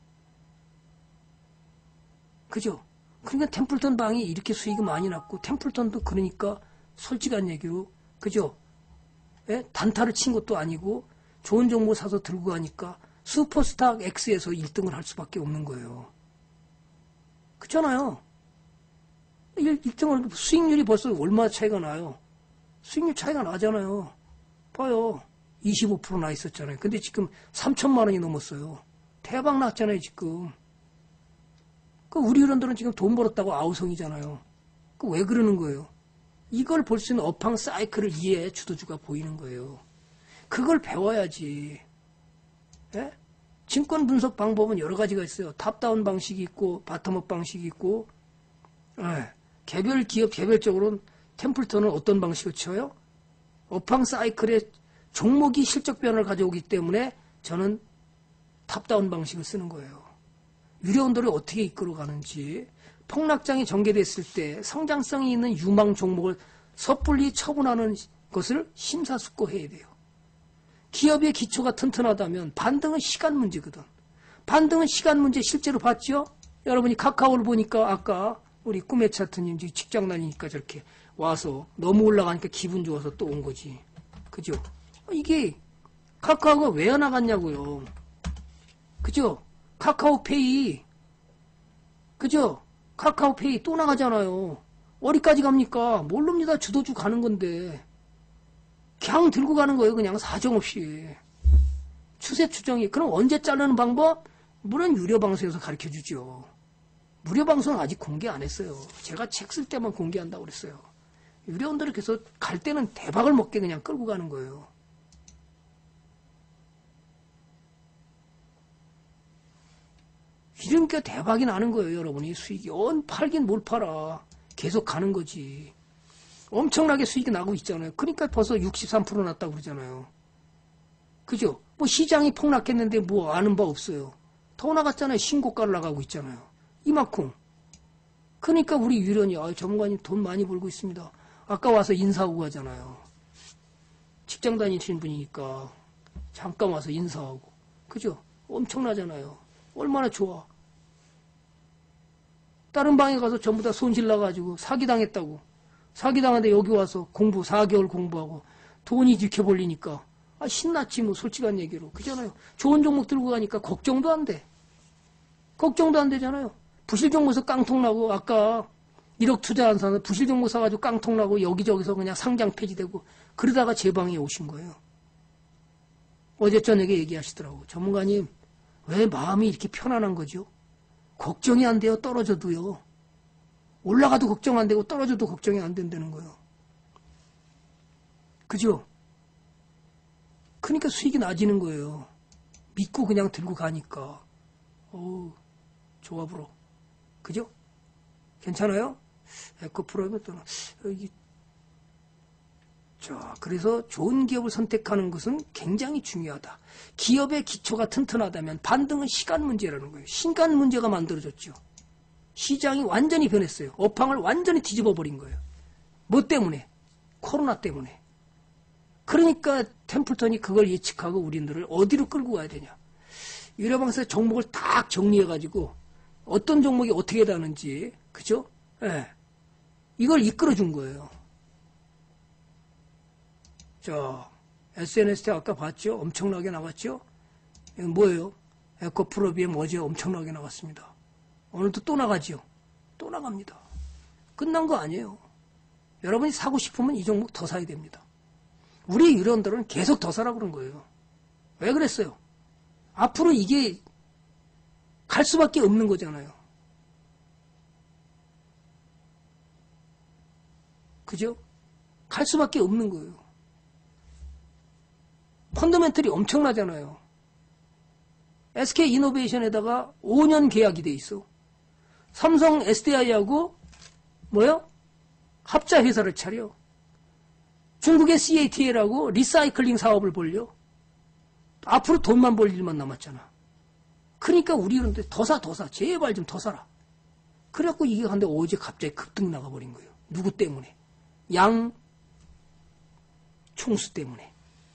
그죠? 그러니까 템플턴 방이 이렇게 수익이 많이 났고, 템플턴도 그러니까 솔직한 얘기로, 그죠? 예? 단타를 친 것도 아니고, 좋은 정보 사서 들고 가니까 슈퍼스탁 X에서 일 등을 할 수밖에 없는 거예요. 그렇잖아요. 일 등을, 수익률이 벌써 얼마 차이가 나요? 수익률 차이가 나잖아요. 봐요. 이십오 퍼센트 나 있었잖아요. 근데 지금 삼천만 원이 넘었어요. 대박 났잖아요, 지금. 그 우리 어른들은 지금 돈 벌었다고 아우성이잖아요. 그 왜 그러는 거예요? 이걸 볼 수 있는 업황 사이클을 이해해 주도주가 보이는 거예요. 그걸 배워야지. 예? 증권 분석 방법은 여러 가지가 있어요. 탑다운 방식이 있고 바텀업 방식이 있고, 예. 개별 기업 개별적으로는 템플턴은 어떤 방식을 쳐요? 업황 사이클에 종목이 실적 변화를 가져오기 때문에 저는 탑다운 방식을 쓰는 거예요. 유료원들을 어떻게 이끌어가는지, 폭락장이 전개됐을 때 성장성이 있는 유망 종목을 섣불리 처분하는 것을 심사숙고해야 돼요. 기업의 기초가 튼튼하다면 반등은 시간 문제거든. 반등은 시간 문제 실제로 봤죠? 여러분이 카카오를 보니까 아까 우리 꿈의 차트님 직장 다니니까 저렇게 와서 너무 올라가니까 기분 좋아서 또 온 거지. 그죠? 이게 카카오가 왜 나갔냐고요. 그죠? 카카오페이, 그죠? 카카오페이 또 나가잖아요. 어디까지 갑니까? 모릅니다. 주도주 가는 건데. 그냥 들고 가는 거예요. 그냥 사정없이. 추세 추정이. 그럼 언제 자르는 방법? 물론 유료 방송에서 가르쳐 주죠. 무료 방송은 아직 공개 안 했어요. 제가 책 쓸 때만 공개한다고 그랬어요. 유료원들을 계속 갈 때는 대박을 먹게 그냥 끌고 가는 거예요. 이러니까 대박이 나는 거예요, 여러분이. 수익이. 언 팔긴 뭘 팔아. 계속 가는 거지. 엄청나게 수익이 나고 있잖아요. 그러니까 벌써 육십삼 퍼센트 났다고 그러잖아요. 그죠? 뭐 시장이 폭락했는데 뭐 아는 바 없어요. 더 나갔잖아요. 신고가를 나가고 있잖아요. 이만큼. 그러니까 우리 유련이 아, 전문가님 돈 많이 벌고 있습니다. 아까 와서 인사하고 가잖아요. 직장 다니시는 분이니까 잠깐 와서 인사하고. 그죠? 엄청나잖아요. 얼마나 좋아. 다른 방에 가서 전부 다 손실 나가지고 사기당했다고. 사기당한데 여기 와서 공부 사 개월 공부하고 돈이 지켜볼리니까 아, 신났지 뭐 솔직한 얘기로. 그잖아요. 좋은 종목 들고 가니까 걱정도 안 돼. 걱정도 안 되잖아요. 부실 종목에서 깡통 나고 아까 일억 투자한 사람 부실 종목 사가지고 깡통 나고 여기저기서 그냥 상장 폐지되고 그러다가 제 방에 오신 거예요. 어제 저녁에 얘기하시더라고. 전문가님 왜 마음이 이렇게 편안한 거죠? 걱정이 안 돼요. 떨어져도요. 올라가도 걱정 안 되고 떨어져도 걱정이 안 된다는 거예요. 그죠? 그러니까 수익이 낮아지는 거예요. 믿고 그냥 들고 가니까. 어우, 좋아 불어. 그죠? 괜찮아요? 에코프로면 또, 여기. 자, 그래서 좋은 기업을 선택하는 것은 굉장히 중요하다. 기업의 기초가 튼튼하다면 반등은 시간 문제라는 거예요. 시간 문제가 만들어졌죠. 시장이 완전히 변했어요. 업황을 완전히 뒤집어 버린 거예요. 뭐 때문에? 코로나 때문에. 그러니까 템플턴이 그걸 예측하고 우리들을 어디로 끌고 가야 되냐. 유료방사의 종목을 딱 정리해가지고 어떤 종목이 어떻게 다는지, 그죠? 예. 이걸 이끌어준 거예요. 자, 에스엔에스 때 아까 봤죠? 엄청나게 나갔죠? 이건 뭐예요? 에코프로비엠 어제 엄청나게 나갔습니다. 오늘도 또 나가죠? 또 나갑니다. 끝난 거 아니에요. 여러분이 사고 싶으면 이 종목 더 사야 됩니다. 우리 유료원들은 계속 더 사라 그런 거예요. 왜 그랬어요? 앞으로 이게 갈 수밖에 없는 거잖아요. 그죠? 갈 수밖에 없는 거예요. 펀더멘털이 엄청나잖아요. 에스케이이노베이션에다가 오 년 계약이 돼 있어. 삼성 에스디아이하고 뭐요? 합자 회사를 차려. 중국의 씨에이티엘하고 리사이클링 사업을 벌려. 앞으로 돈만 벌 일만 남았잖아. 그러니까 우리는 더 사, 더 사. 제발 좀 더 사라. 그래갖고 이게 한데 어제 갑자기 급등 나가버린 거예요. 누구 때문에? 양 총수 때문에.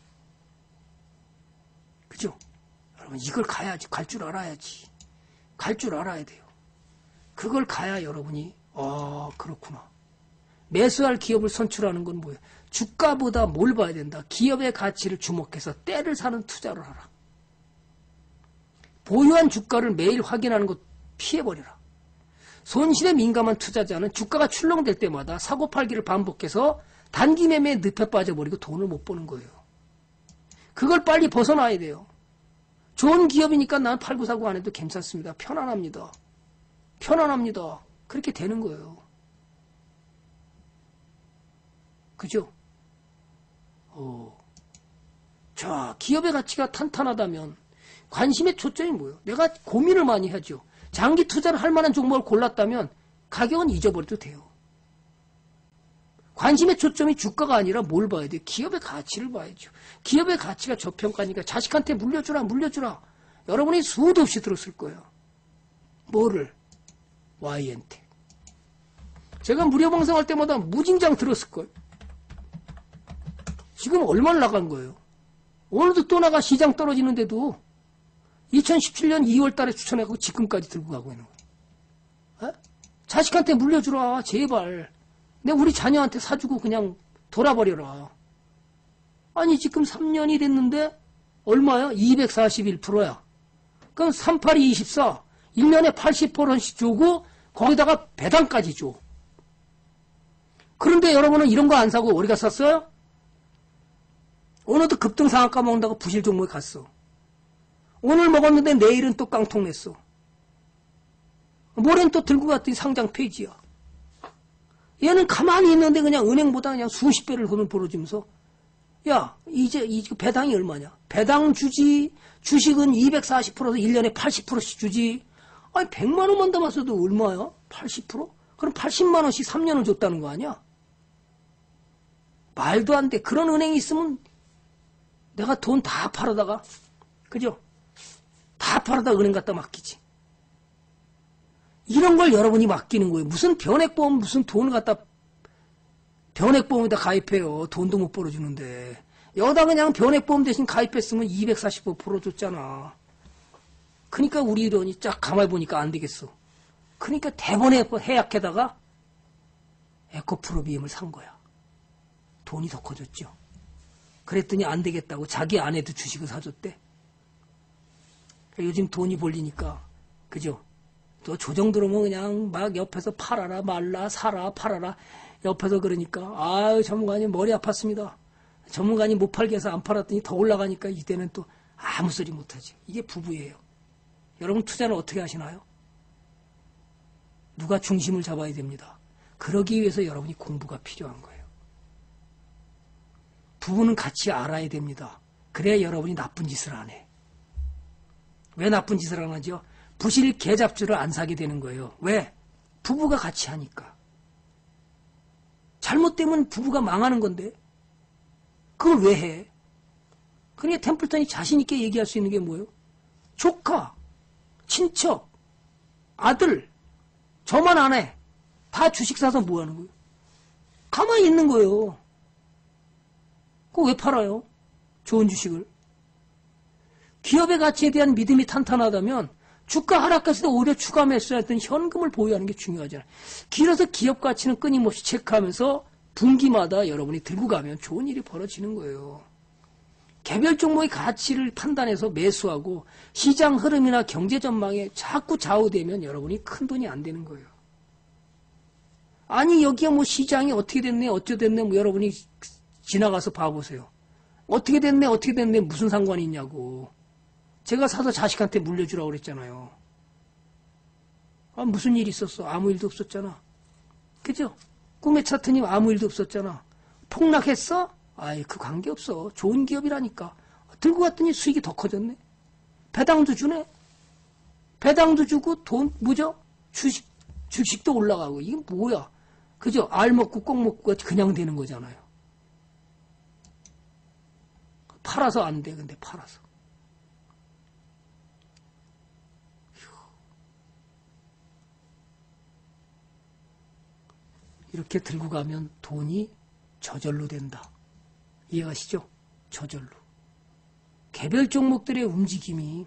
그죠? 여러분 이걸 가야지. 갈 줄 알아야지. 갈 줄 알아야 돼요. 그걸 가야 여러분이 아 그렇구나. 매수할 기업을 선출하는 건 뭐예요? 주가보다 뭘 봐야 된다. 기업의 가치를 주목해서 때를 사는 투자를 하라. 보유한 주가를 매일 확인하는 것 피해버려라. 손실에 민감한 투자자는 주가가 출렁댈 때마다 사고팔기를 반복해서 단기 매매에 늪에 빠져버리고 돈을 못 버는 거예요. 그걸 빨리 벗어나야 돼요. 좋은 기업이니까 난 팔고 사고 안 해도 괜찮습니다. 편안합니다. 편안합니다. 그렇게 되는 거예요. 그죠? 어. 자, 기업의 가치가 탄탄하다면 관심의 초점이 뭐예요? 내가 고민을 많이 하죠. 장기 투자를 할 만한 종목을 골랐다면 가격은 잊어버려도 돼요. 관심의 초점이 주가가 아니라 뭘 봐야 돼요? 기업의 가치를 봐야죠. 기업의 가치가 저평가니까 자식한테 물려주라 물려주라. 여러분이 수도 없이 들었을 거예요. 뭐를? 와이엔텍. 제가 무료 방송할 때마다 무진장 들었을 거예요. 지금 얼마나 나간 거예요? 오늘도 또 나가. 시장 떨어지는데도 이천십칠 년 이월 달에 추천해가지고 지금까지 들고 가고 있는 거예요. 에? 자식한테 물려주라 제발. 내 우리 자녀한테 사주고 그냥 돌아버려라. 아니 지금 삼 년이 됐는데 얼마야? 이백사십일 퍼센트야. 그럼 삼, 팔이 이십사. 일 년에 팔십 퍼센트씩 주고 거기다가 배당까지 줘. 그런데 여러분은 이런 거 안 사고 어디가 샀어요? 오늘도 급등 상한가 먹는다고 부실 종목에 갔어. 오늘 먹었는데 내일은 또 깡통 냈어. 모레는 또 들고 갔더니 상장 폐지야. 얘는 가만히 있는데 그냥 은행보다 그냥 수십 배를 돈을 벌어주면서 야 이제 이 배당이 얼마냐? 배당 주지. 주식은 이백사십 퍼센트 일 년에 팔십 퍼센트씩 주지. 아니 백만 원만 담았어도 얼마야? 팔십 퍼센트? 그럼 팔십만 원씩 삼 년을 줬다는 거 아니야? 말도 안 돼. 그런 은행이 있으면 내가 돈 다 팔아다가 그죠? 다 팔아다 은행 갖다 맡기지. 이런 걸 여러분이 맡기는 거예요. 무슨 변액보험, 무슨 돈을 갖다 변액보험에다 가입해요. 돈도 못 벌어주는데. 여기다 그냥 변액보험 대신 가입했으면 이백사십오 퍼센트 줬잖아. 그러니까 우리 이론이 쫙 가만히 보니까 안 되겠어. 그러니까 대번에 해약해다가 에코프로비엠을 산 거야. 돈이 더 커졌죠. 그랬더니 안 되겠다고 자기 아내도 주식을 사줬대. 요즘 돈이 벌리니까, 그죠? 또 조정 들어오면 그냥 막 옆에서 팔아라, 말라, 사라, 팔아라. 옆에서 그러니까, 아유, 전문가님 머리 아팠습니다. 전문가님 못 팔게 해서 안 팔았더니 더 올라가니까 이때는 또 아무 소리 못하지. 이게 부부예요. 여러분 투자는 어떻게 하시나요? 누가 중심을 잡아야 됩니다. 그러기 위해서 여러분이 공부가 필요한 거예요. 부부는 같이 알아야 됩니다. 그래야 여러분이 나쁜 짓을 안 해. 왜 나쁜 짓을 안 하죠? 부실 계잡주를 안 사게 되는 거예요. 왜? 부부가 같이 하니까. 잘못되면 부부가 망하는 건데 그걸 왜 해? 그러니까 템플턴이 자신 있게 얘기할 수 있는 게 뭐예요? 조카, 친척, 아들, 저만 안 해. 다 주식 사서 뭐 하는 거예요? 가만히 있는 거예요. 그거 왜 팔아요? 좋은 주식을. 기업의 가치에 대한 믿음이 탄탄하다면 주가 하락했을 때 오히려 추가 매수했던 현금을 보유하는 게 중요하잖아요. 길어서 기업 가치는 끊임없이 체크하면서 분기마다 여러분이 들고 가면 좋은 일이 벌어지는 거예요. 개별 종목의 가치를 판단해서 매수하고 시장 흐름이나 경제 전망에 자꾸 좌우되면 여러분이 큰 돈이 안 되는 거예요. 아니 여기에 뭐 시장이 어떻게 됐네 어쩌됐네 뭐 여러분이 지나가서 봐보세요. 어떻게 됐네 어떻게 됐네 무슨 상관이 있냐고. 제가 사서 자식한테 물려주라고 그랬잖아요. 아, 무슨 일이 있었어? 아무 일도 없었잖아. 그죠? 꿈에 차트님 아무 일도 없었잖아. 폭락했어? 아이 그 관계없어. 좋은 기업이라니까. 들고 갔더니 수익이 더 커졌네. 배당도 주네. 배당도 주고 돈 뭐죠? 주식, 주식도 올라가고. 이게 뭐야? 그죠? 알 먹고 꼭 먹고 그냥 되는 거잖아요. 팔아서 안 돼. 근데 팔아서. 이렇게 들고 가면 돈이 저절로 된다. 이해가시죠? 저절로. 개별 종목들의 움직임이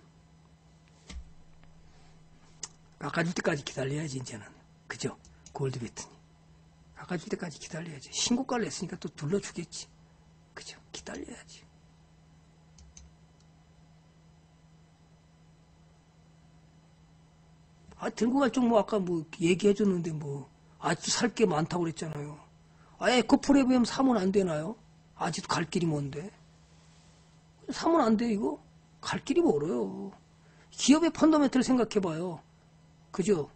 깎아줄 때까지 기다려야지 이제는. 그죠? 골드베트니. 깎아줄 때까지 기다려야지. 신고가를 냈으니까 또 둘러주겠지. 그죠? 기다려야지. 아, 들고 갈 종목 아까 뭐 얘기해줬는데 뭐 아직도 살 게 많다고 그랬잖아요. 아, 에코프로비엠 사면 안 되나요? 아직도 갈 길이 먼데. 사면 안 돼, 이거? 갈 길이 멀어요. 기업의 펀더멘트를 생각해봐요. 그죠?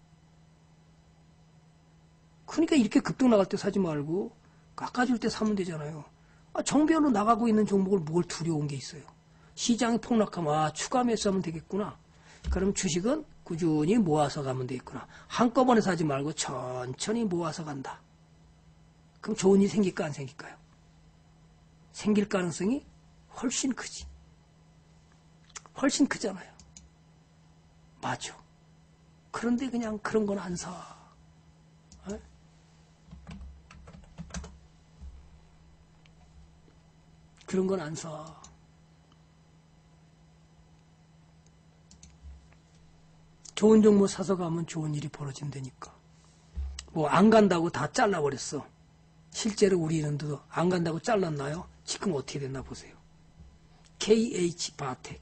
그러니까 이렇게 급등 나갈 때 사지 말고 깎아줄 때 사면 되잖아요. 아, 정배열로 나가고 있는 종목을 뭘 두려운 게 있어요. 시장이 폭락하면 아, 추가 매수하면 되겠구나. 그럼 주식은 꾸준히 모아서 가면 되겠구나. 한꺼번에 사지 말고 천천히 모아서 간다. 그럼 좋은 일이 생길까 안 생길까요? 생길 가능성이 훨씬 크지. 훨씬 크잖아요. 맞아. 그런데 그냥 그런 건 안 사. 에? 그런 건 안 사. 좋은 종목 사서 가면 좋은 일이 벌어진다니까. 뭐 안 간다고 다 잘라버렸어. 실제로 우리는 안 간다고 잘랐나요? 지금 어떻게 됐나 보세요. 케이에이치 바텍.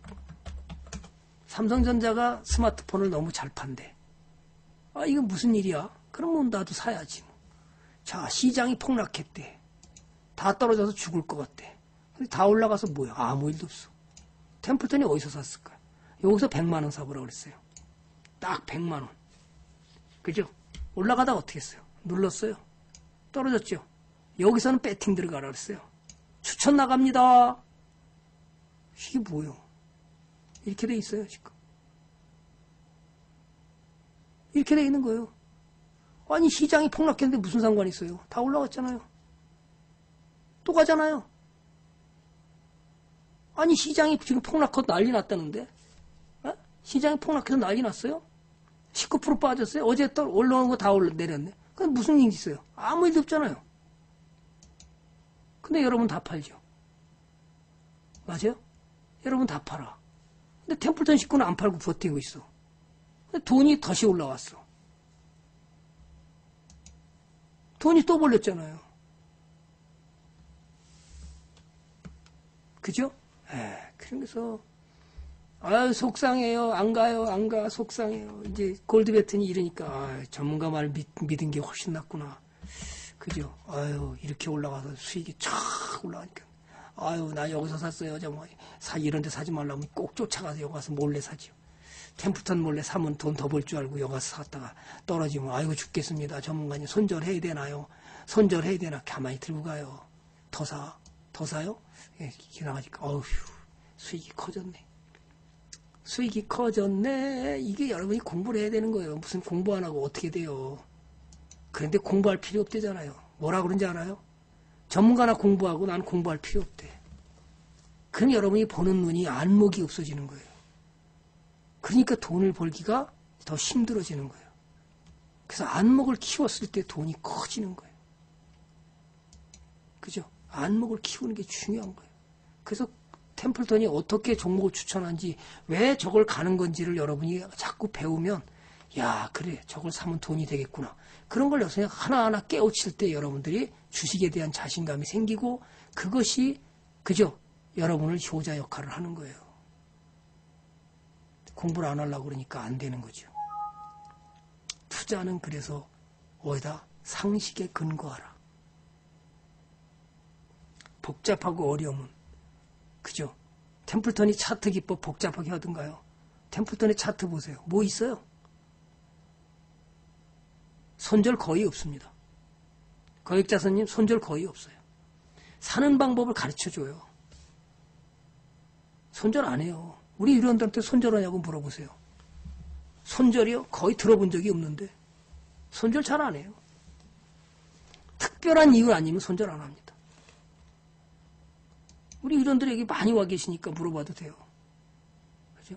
삼성전자가 스마트폰을 너무 잘 판대. 아, 이건 무슨 일이야? 그러면 나도 사야지. 자, 시장이 폭락했대. 다 떨어져서 죽을 것 같대. 근데 다 올라가서 뭐야? 아무 일도 없어. 템플턴이 어디서 샀을까? 여기서 백만 원 사보라고 그랬어요. 딱 백만 원. 그죠? 올라가다 어떻게 했어요? 눌렀어요. 떨어졌죠? 여기서는 배팅 들어가라 그랬어요. 추천 나갑니다. 이게 뭐예요? 이렇게 돼 있어요, 지금. 이렇게 돼 있는 거예요. 아니, 시장이 폭락했는데 무슨 상관이 있어요? 다 올라갔잖아요. 또 가잖아요. 아니, 시장이 지금 폭락하고 난리 났다는데? 어? 시장이 폭락해서 난리 났어요? 십구 퍼센트 빠졌어요. 어제 또 올라온 거 다 올라 내렸네. 그럼 무슨 일이 있어요? 아무 일도 없잖아요. 근데 여러분 다 팔죠. 맞아요? 여러분 다 팔아. 근데 템플턴 식구는 안 팔고 버티고 있어. 근데 돈이 다시 올라왔어. 돈이 또 벌렸잖아요. 그죠? 에, 그래서 아 속상해요. 안 가요. 안 가. 속상해요. 이제 골드베튼이 이러니까 아, 전문가 말 믿, 믿은 게 훨씬 낫구나. 그죠? 아유 이렇게 올라가서 수익이 쫙 올라가니까 아유 나 여기서 샀어요. 저 뭐 사 이런 데 사지 말라면 꼭 쫓아가서 여기 가서 몰래 사지요. 템플턴 몰래 사면 돈 더 벌 줄 알고 여기 가서 샀다가 떨어지면 아이고 죽겠습니다. 전문가님 손절해야 되나요? 손절해야 되나? 가만히 들고 가요. 더 사. 더 사요? 예, 기나가니까 어휴 수익이 커졌네. 수익이 커졌네. 이게 여러분이 공부를 해야 되는 거예요. 무슨 공부 안 하고 어떻게 돼요. 그런데 공부할 필요 없대잖아요. 뭐라 그런지 알아요? 전문가나 공부하고 난 공부할 필요 없대. 그럼 여러분이 보는 눈이 안목이 없어지는 거예요. 그러니까 돈을 벌기가 더 힘들어지는 거예요. 그래서 안목을 키웠을 때 돈이 커지는 거예요. 그죠? 안목을 키우는 게 중요한 거예요. 그래서 템플턴이 어떻게 종목을 추천한지 왜 저걸 가는 건지를 여러분이 자꾸 배우면 야 그래 저걸 사면 돈이 되겠구나. 그런 걸 그냥 하나하나 깨우칠 때 여러분들이 주식에 대한 자신감이 생기고 그것이 그죠? 여러분을 효자 역할을 하는 거예요. 공부를 안 하려고 그러니까 안 되는 거죠. 투자는 그래서 어디다 상식에 근거하라. 복잡하고 어려움은 그죠? 템플턴이 차트 기법 복잡하게 하던가요? 템플턴의 차트 보세요. 뭐 있어요? 손절 거의 없습니다. 거액자손님 손절 거의 없어요. 사는 방법을 가르쳐줘요. 손절 안 해요. 우리 유료원들한테 손절하냐고 물어보세요. 손절이요? 거의 들어본 적이 없는데 손절 잘 안 해요. 특별한 이유 아니면 손절 안 합니다. 우리 유료원들이 여기 많이 와 계시니까 물어봐도 돼요. 그죠?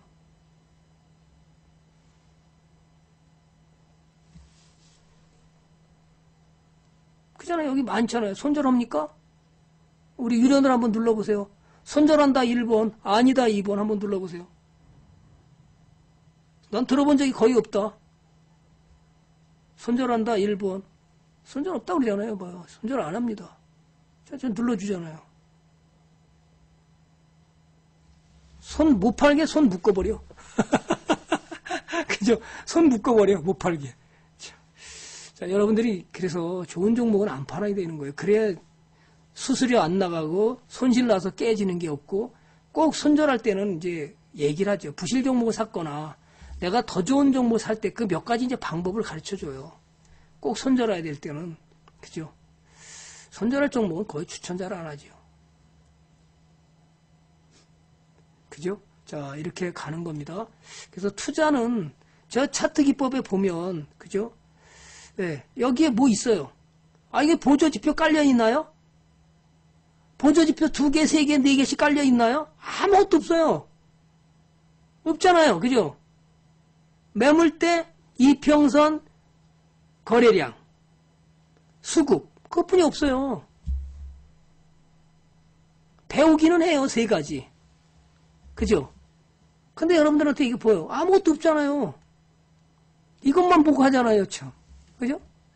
그잖아요. 여기 많잖아요. 손절합니까? 우리 유료원들 한번 눌러보세요. 손절한다 일 번, 아니다 이 번 한번 눌러보세요. 난 들어본 적이 거의 없다. 손절한다 일 번. 손절 없다 그러잖아요. 봐요. 손절 안 합니다. 자, 저 눌러주잖아요. 손 못 팔게 손 묶어버려. 그죠? 손 묶어버려. 못 팔게. 자, 자, 여러분들이 그래서 좋은 종목은 안 팔아야 되는 거예요. 그래야 수수료 안 나가고 손실 나서 깨지는 게 없고 꼭 손절할 때는 이제 얘기를 하죠. 부실 종목을 샀거나 내가 더 좋은 종목 살 때 그 몇 가지 이제 방법을 가르쳐 줘요. 꼭 손절해야 될 때는 그죠? 손절할 종목은 거의 추천 잘 안 하죠. 그죠? 자, 이렇게 가는 겁니다. 그래서 투자는 저 차트 기법에 보면 그죠? 네, 여기에 뭐 있어요? 아, 이게 보조지표 깔려 있나요? 보조지표 두 개, 세 개, 네 개씩 깔려 있나요? 아무것도 없어요. 없잖아요. 그죠? 매물대, 이평선, 거래량, 수급, 그것뿐이 없어요. 배우기는 해요. 세 가지. 그죠? 근데 여러분들한테 이게 보여요. 아무것도 없잖아요. 이것만 보고 하잖아요. 참. 그죠?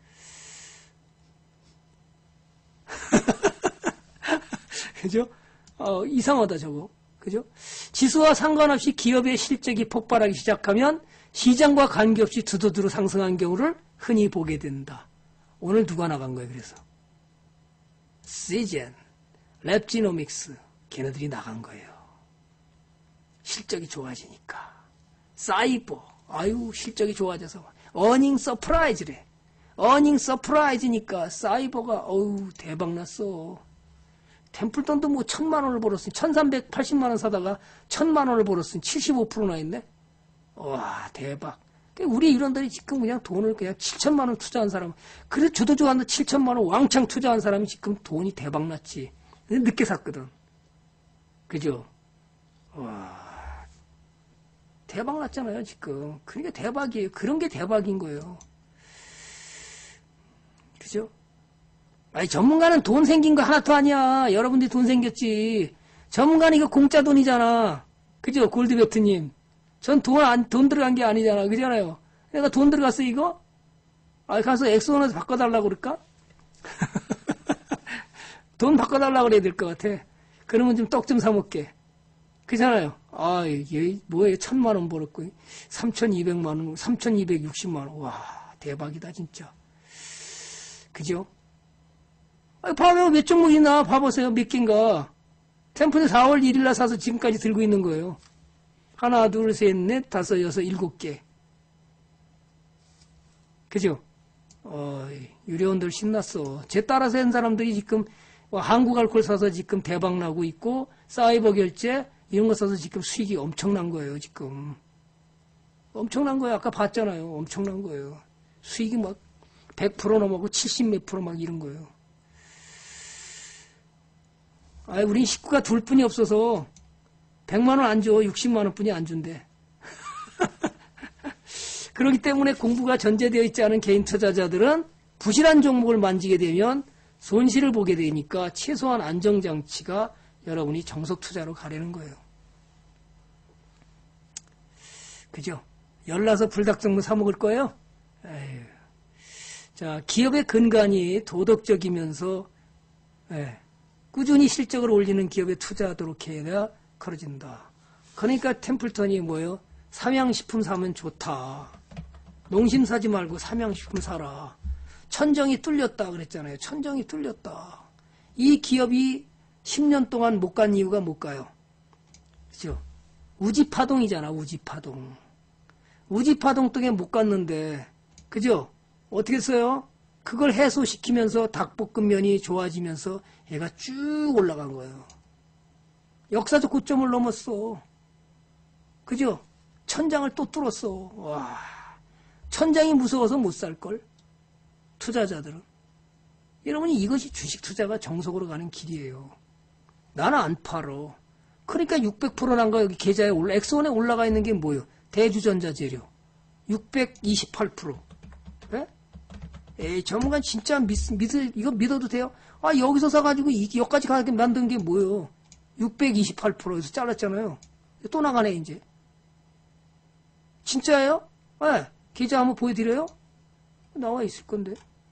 그죠? 어, 이상하다, 저거. 그죠? 지수와 상관없이 기업의 실적이 폭발하기 시작하면 시장과 관계없이 두두두루 상승한 경우를 흔히 보게 된다. 오늘 누가 나간 거예요, 그래서? 시젠, 랩지노믹스, 걔네들이 나간 거예요. 실적이 좋아지니까. 사이버, 아유, 실적이 좋아져서. 어닝 서프라이즈래. 어닝 서프라이즈니까 사이버가, 어우, 대박났어. 템플턴도 뭐 천만 원을 벌었으니 천삼백팔십만 원 사다가 천만 원을 벌었으니 칠십오 퍼센트나 있네. 와 대박. 우리 이런들이 지금 그냥 돈을 그냥 칠천만 원 투자한 사람, 그래 저도 좋아하는데 칠천만 원 왕창 투자한 사람이 지금 돈이 대박 났지. 늦게 샀거든. 그죠? 와 대박 났잖아요, 지금. 그러니까 대박이에요. 그런 게 대박인 거예요. 그죠? 아니, 전문가는 돈 생긴 거 하나도 아니야. 여러분들이 돈 생겼지. 전문가는 이거 공짜 돈이잖아. 그죠? 골드베트님. 전 돈 안, 돈 들어간 게 아니잖아. 그잖아요. 내가 돈 들어갔어, 이거? 아, 가서 엑소원에서 바꿔달라고 그럴까? 돈 바꿔달라고 그래야 될 것 같아. 그러면 좀 떡 좀 사먹게. 그잖아요. 아, 이게 뭐예요? 천만 원 벌었고, 삼천이백만 원, 삼천이백육십만 원. 와, 대박이다, 진짜. 그죠? 아, 봐봐요. 몇 종목이나 봐보세요. 몇 개인가. 템플은 사월 일일날 사서 지금까지 들고 있는 거예요. 하나, 둘, 셋, 넷, 다섯, 여섯, 일곱 개. 그죠? 어, 유료원들 신났어. 제 따라서 한 사람들이 지금 한국 알콜 사서 지금 대박 나고 있고, 사이버 결제, 이런 거 사서 지금 수익이 엄청난 거예요, 지금. 엄청난 거예요. 아까 봤잖아요. 엄청난 거예요. 수익이 막 백 퍼센트 넘어가고 칠십 몇 프로 막 이런 거예요. 아, 우린 식구가 둘 뿐이 없어서 백만 원 안 줘. 육십만 원 뿐이 안 준대. 그렇기 때문에 공부가 전제되어 있지 않은 개인 투자자들은 부실한 종목을 만지게 되면 손실을 보게 되니까 최소한 안정장치가 여러분이 정석 투자로 가려는 거예요. 그죠? 열나서 불닭정무 사 먹을 거예요? 에휴. 자, 기업의 근간이 도덕적이면서 예, 꾸준히 실적을 올리는 기업에 투자하도록 해야 커진다. 그러니까 템플턴이 뭐예요? 삼양식품 사면 좋다. 농심 사지 말고 삼양식품 사라. 천정이 뚫렸다 그랬잖아요. 천정이 뚫렸다. 이 기업이 십 년 동안 못 간 이유가 못 가요. 그죠? 우지파동이잖아. 우지파동. 우지파동 때문에 못 갔는데 그죠? 어떻게 했어요? 그걸 해소시키면서 닭볶음면이 좋아지면서 얘가 쭉 올라간 거예요. 역사적 고점을 넘었어. 그죠? 천장을 또 뚫었어. 와, 천장이 무서워서 못 살걸? 투자자들은. 여러분이 이것이 주식 투자가 정석으로 가는 길이에요. 나는 안 팔어. 그러니까 육백 퍼센트 난 거 여기 계좌에 올라, 엑스원에 올라가 있는 게 뭐예요? 대주전자 재료. 육백이십팔 퍼센트. 예? 에이, 전문가 진짜 믿, 믿을, 이거 믿어도 돼요? 아, 여기서 사가지고 이, 여기까지 가게 만든 게 뭐예요? 육백이십팔 퍼센트에서 잘랐잖아요. 또 나가네, 이제. 진짜예요? 예. 네. 계좌 한번 보여드려요? 나와 있을 건데.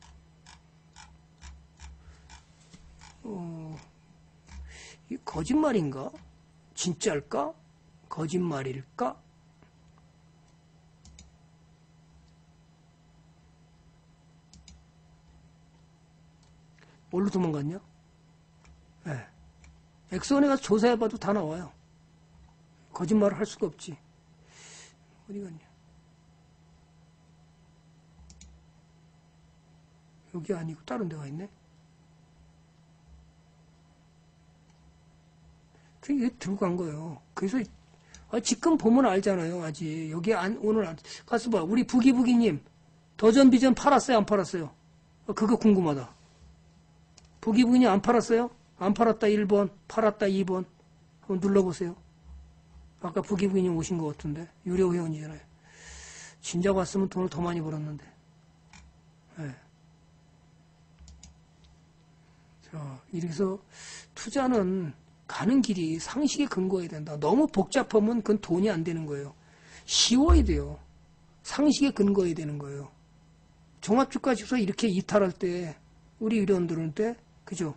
어, 이 거짓말인가? 진짜일까? 거짓말일까? 뭘로 도망갔냐? 예. 네. 엑스원에 가서 조사해봐도 다 나와요. 거짓말을 할 수가 없지. 어디 갔냐? 여기 아니고 다른 데가 있네. 그게 들고 간 거예요. 그래서 아, 지금 보면 알잖아요. 아직 여기 안 오늘 안, 가서 봐. 우리 부기부기님 더전 비전 팔았어요? 안 팔았어요? 어, 그거 궁금하다. 부기부기님 안 팔았어요? 안 팔았다 일 번, 팔았다 이 번. 한번 눌러보세요. 아까 부기부기님 오신 것 같은데 유료 회원이잖아요. 진작 왔으면 돈을 더 많이 벌었는데. 네. 자, 이래서 투자는 가는 길이 상식에 근거해야 된다. 너무 복잡하면 그건 돈이 안 되는 거예요. 쉬워야 돼요. 상식에 근거해야 되는 거예요. 종합주가지수 이렇게 이탈할 때 우리 의료원들은 때 그죠?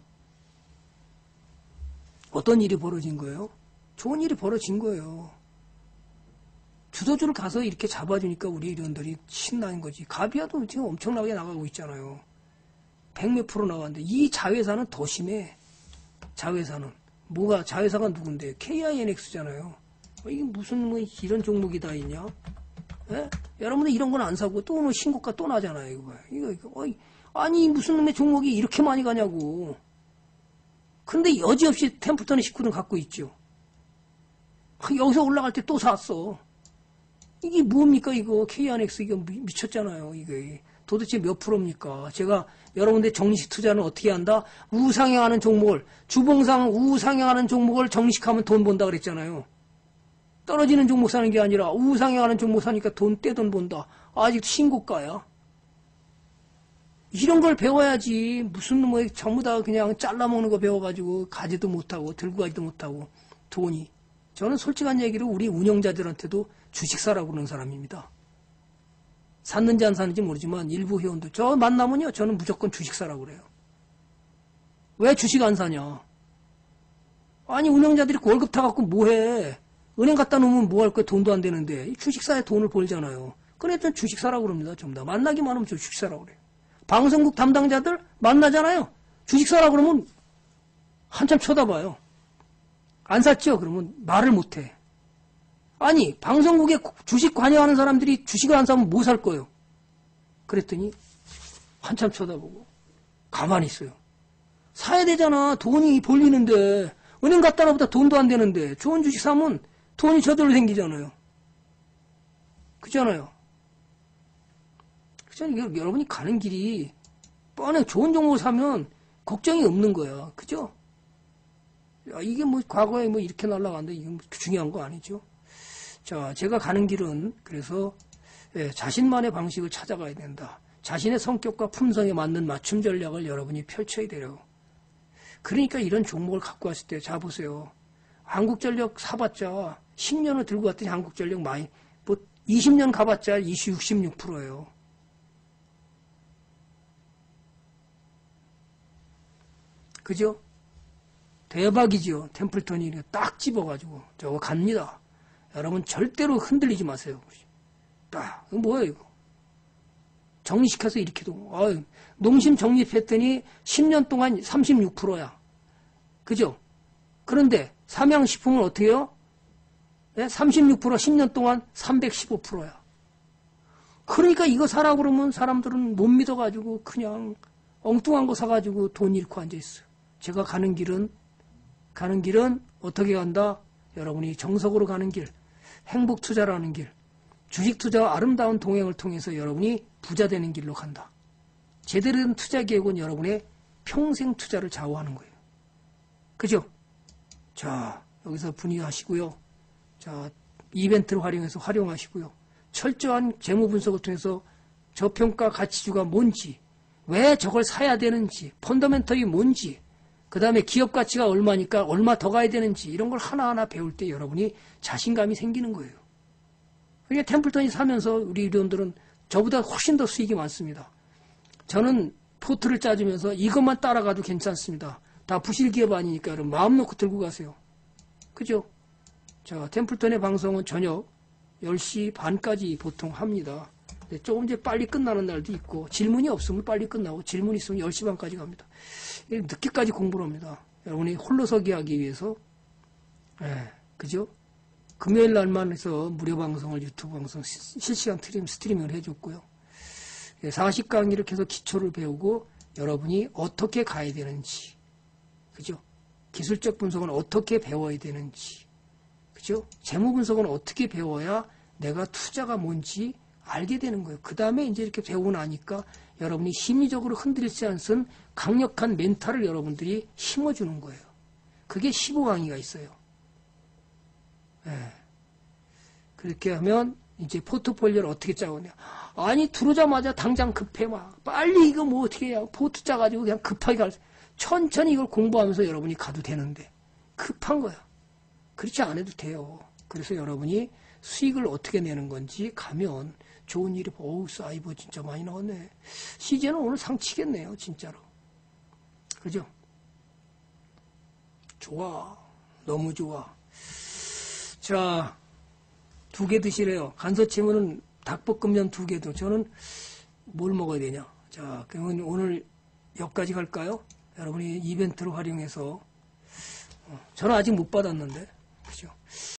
어떤 일이 벌어진 거예요? 좋은 일이 벌어진 거예요. 주도주를 가서 이렇게 잡아주니까 우리 의료원들이 신나는 거지. 가비아도 지금 엄청나게 나가고 있잖아요. 백 몇 프로 나갔는데 이 자회사는 더 심해. 자회사는. 뭐가 자회사가 누군데? 케이아이엔엑스잖아요. 어, 이게 무슨 뭐 이런 종목이 다 있냐? 예? 여러분들 이런 건 안 사고 또 뭐 신고가 또 나잖아요. 이거 이거, 이거 어이, 아니 무슨 놈의 종목이 이렇게 많이 가냐고. 근데 여지없이 템플턴의 식구는 갖고 있죠. 여기서 올라갈 때 또 샀어. 이게 뭡니까 이거 케이아이엔엑스 이거 미쳤잖아요. 이게 도대체 몇 프로입니까? 제가 여러분들 정식 투자는 어떻게 한다? 우상향하는 종목을 주봉상 우상향하는 종목을 정식하면 돈 번다 그랬잖아요. 떨어지는 종목 사는 게 아니라 우상에 가는 종목 사니까 돈 떼돈 본다. 아직도 신고가야. 이런 걸 배워야지. 무슨 뭐 전부 다 그냥 잘라먹는 거 배워가지고 가지도 못하고 들고 가지도 못하고 돈이. 저는 솔직한 얘기로 우리 운영자들한테도 주식 사라고 그러는 사람입니다. 샀는지 안 샀는지 모르지만 일부 회원도 저 만나면요 저는 무조건 주식 사라고 그래요. 왜 주식 안 사냐. 아니 운영자들이 월급 타갖고 뭐해. 은행 갖다 놓으면 뭐 할 거야. 돈도 안 되는데 주식사에 돈을 벌잖아요. 그래서 주식 사라고 그럽니다. 전부 다 만나기만 하면 저 주식 사라고 그래요. 방송국 담당자들 만나잖아요. 주식 사라고 그러면 한참 쳐다봐요. 안 샀죠? 그러면 말을 못해. 아니 방송국에 주식 관여하는 사람들이 주식을 안 사면 뭐 살 거예요? 그랬더니 한참 쳐다보고 가만히 있어요. 사야 되잖아. 돈이 벌리는데 은행 갖다 놓보다 돈도 안 되는데 좋은 주식 사면 돈이 저절로 생기잖아요. 그잖아요. 그잖아요. 여러분이 가는 길이 뻔해. 좋은 종목을 사면 걱정이 없는 거야. 그죠? 야, 이게 뭐 과거에 뭐 이렇게 날아간다. 이게 뭐 중요한 거 아니죠. 자, 제가 가는 길은 그래서 예, 자신만의 방식을 찾아가야 된다. 자신의 성격과 품성에 맞는 맞춤 전략을 여러분이 펼쳐야 돼요. 그러니까 이런 종목을 갖고 왔을 때, 자 보세요. 한국전력 사봤자 십 년을 들고 갔더니 한국전력 많이 뭐 이십 년 가봤자 육십육 퍼센트예요. 그죠? 대박이죠. 템플턴이 딱 집어가지고 저거 갑니다. 여러분 절대로 흔들리지 마세요. 딱 이거 뭐예요 이거? 정리시켜서 이렇게 도 아유, 농심 적립했더니 십 년 동안 삼십육 퍼센트야. 그죠? 그런데 삼양식품은 어떻게 해요? 네? 삼십육 퍼센트 십 년 동안 삼백십오 퍼센트야. 그러니까 이거 사라고 그러면 사람들은 못 믿어가지고 그냥 엉뚱한 거 사가지고 돈 잃고 앉아있어요. 제가 가는 길은 가는 길은 어떻게 간다? 여러분이 정석으로 가는 길, 행복 투자라는 길, 주식 투자와 아름다운 동행을 통해서 여러분이 부자 되는 길로 간다. 제대로 된 투자 계획은 여러분의 평생 투자를 좌우하는 거예요. 그죠? 자, 여기서 분위기하시고요. 자, 이벤트를 활용해서 활용하시고요. 철저한 재무 분석을 통해서 저평가 가치주가 뭔지, 왜 저걸 사야 되는지, 펀더멘털이 뭔지, 그 다음에 기업 가치가 얼마니까 얼마 더 가야 되는지 이런 걸 하나하나 배울 때 여러분이 자신감이 생기는 거예요. 그러니까 템플턴이 사면서 우리 의료원들은 저보다 훨씬 더 수익이 많습니다. 저는 포트를 짜주면서 이것만 따라가도 괜찮습니다. 다 부실기업 아니니까 여러분 마음 놓고 들고 가세요. 그죠? 자, 템플턴의 방송은 저녁 열 시 반까지 보통 합니다. 네, 조금 이제 빨리 끝나는 날도 있고 질문이 없으면 빨리 끝나고 질문이 있으면 열 시 반까지 갑니다. 늦게까지 공부를 합니다. 여러분이 홀로서기 하기 위해서. 예, 그죠? 금요일 날만 해서 무료 방송을 유튜브 방송 실시간 스트림, 스트리밍을 해줬고요. 사십 강의를 계속 기초를 배우고 여러분이 어떻게 가야 되는지, 그죠? 기술적 분석은 어떻게 배워야 되는지, 그죠? 재무 분석은 어떻게 배워야 내가 투자가 뭔지 알게 되는 거예요. 그 다음에 이제 이렇게 배우고 나니까 여러분이 심리적으로 흔들리지 않은 강력한 멘탈을 여러분들이 심어주는 거예요. 그게 십오 강의가 있어요. 예. 그렇게 하면 이제 포트폴리오를 어떻게 짜거냐. 아니 들어오자마자 당장 급해 막 빨리 이거 뭐 어떻게 해야 포트 짜가지고 그냥 급하게 갈 천천히 이걸 공부하면서 여러분이 가도 되는데 급한 거야. 그렇지 않아도 돼요. 그래서 여러분이 수익을 어떻게 내는 건지 가면 좋은 일이 어우 사이버 진짜 많이 나왔네. 시제는 오늘 상치겠네요 진짜로. 그죠? 좋아. 너무 좋아. 자, 두 개 드시래요. 간서치면은 닭볶음면 두 개도. 저는 뭘 먹어야 되냐. 자, 그러면 오늘 여기까지 갈까요? 여러분이 이벤트로 활용해서. 어, 저는 아직 못 받았는데.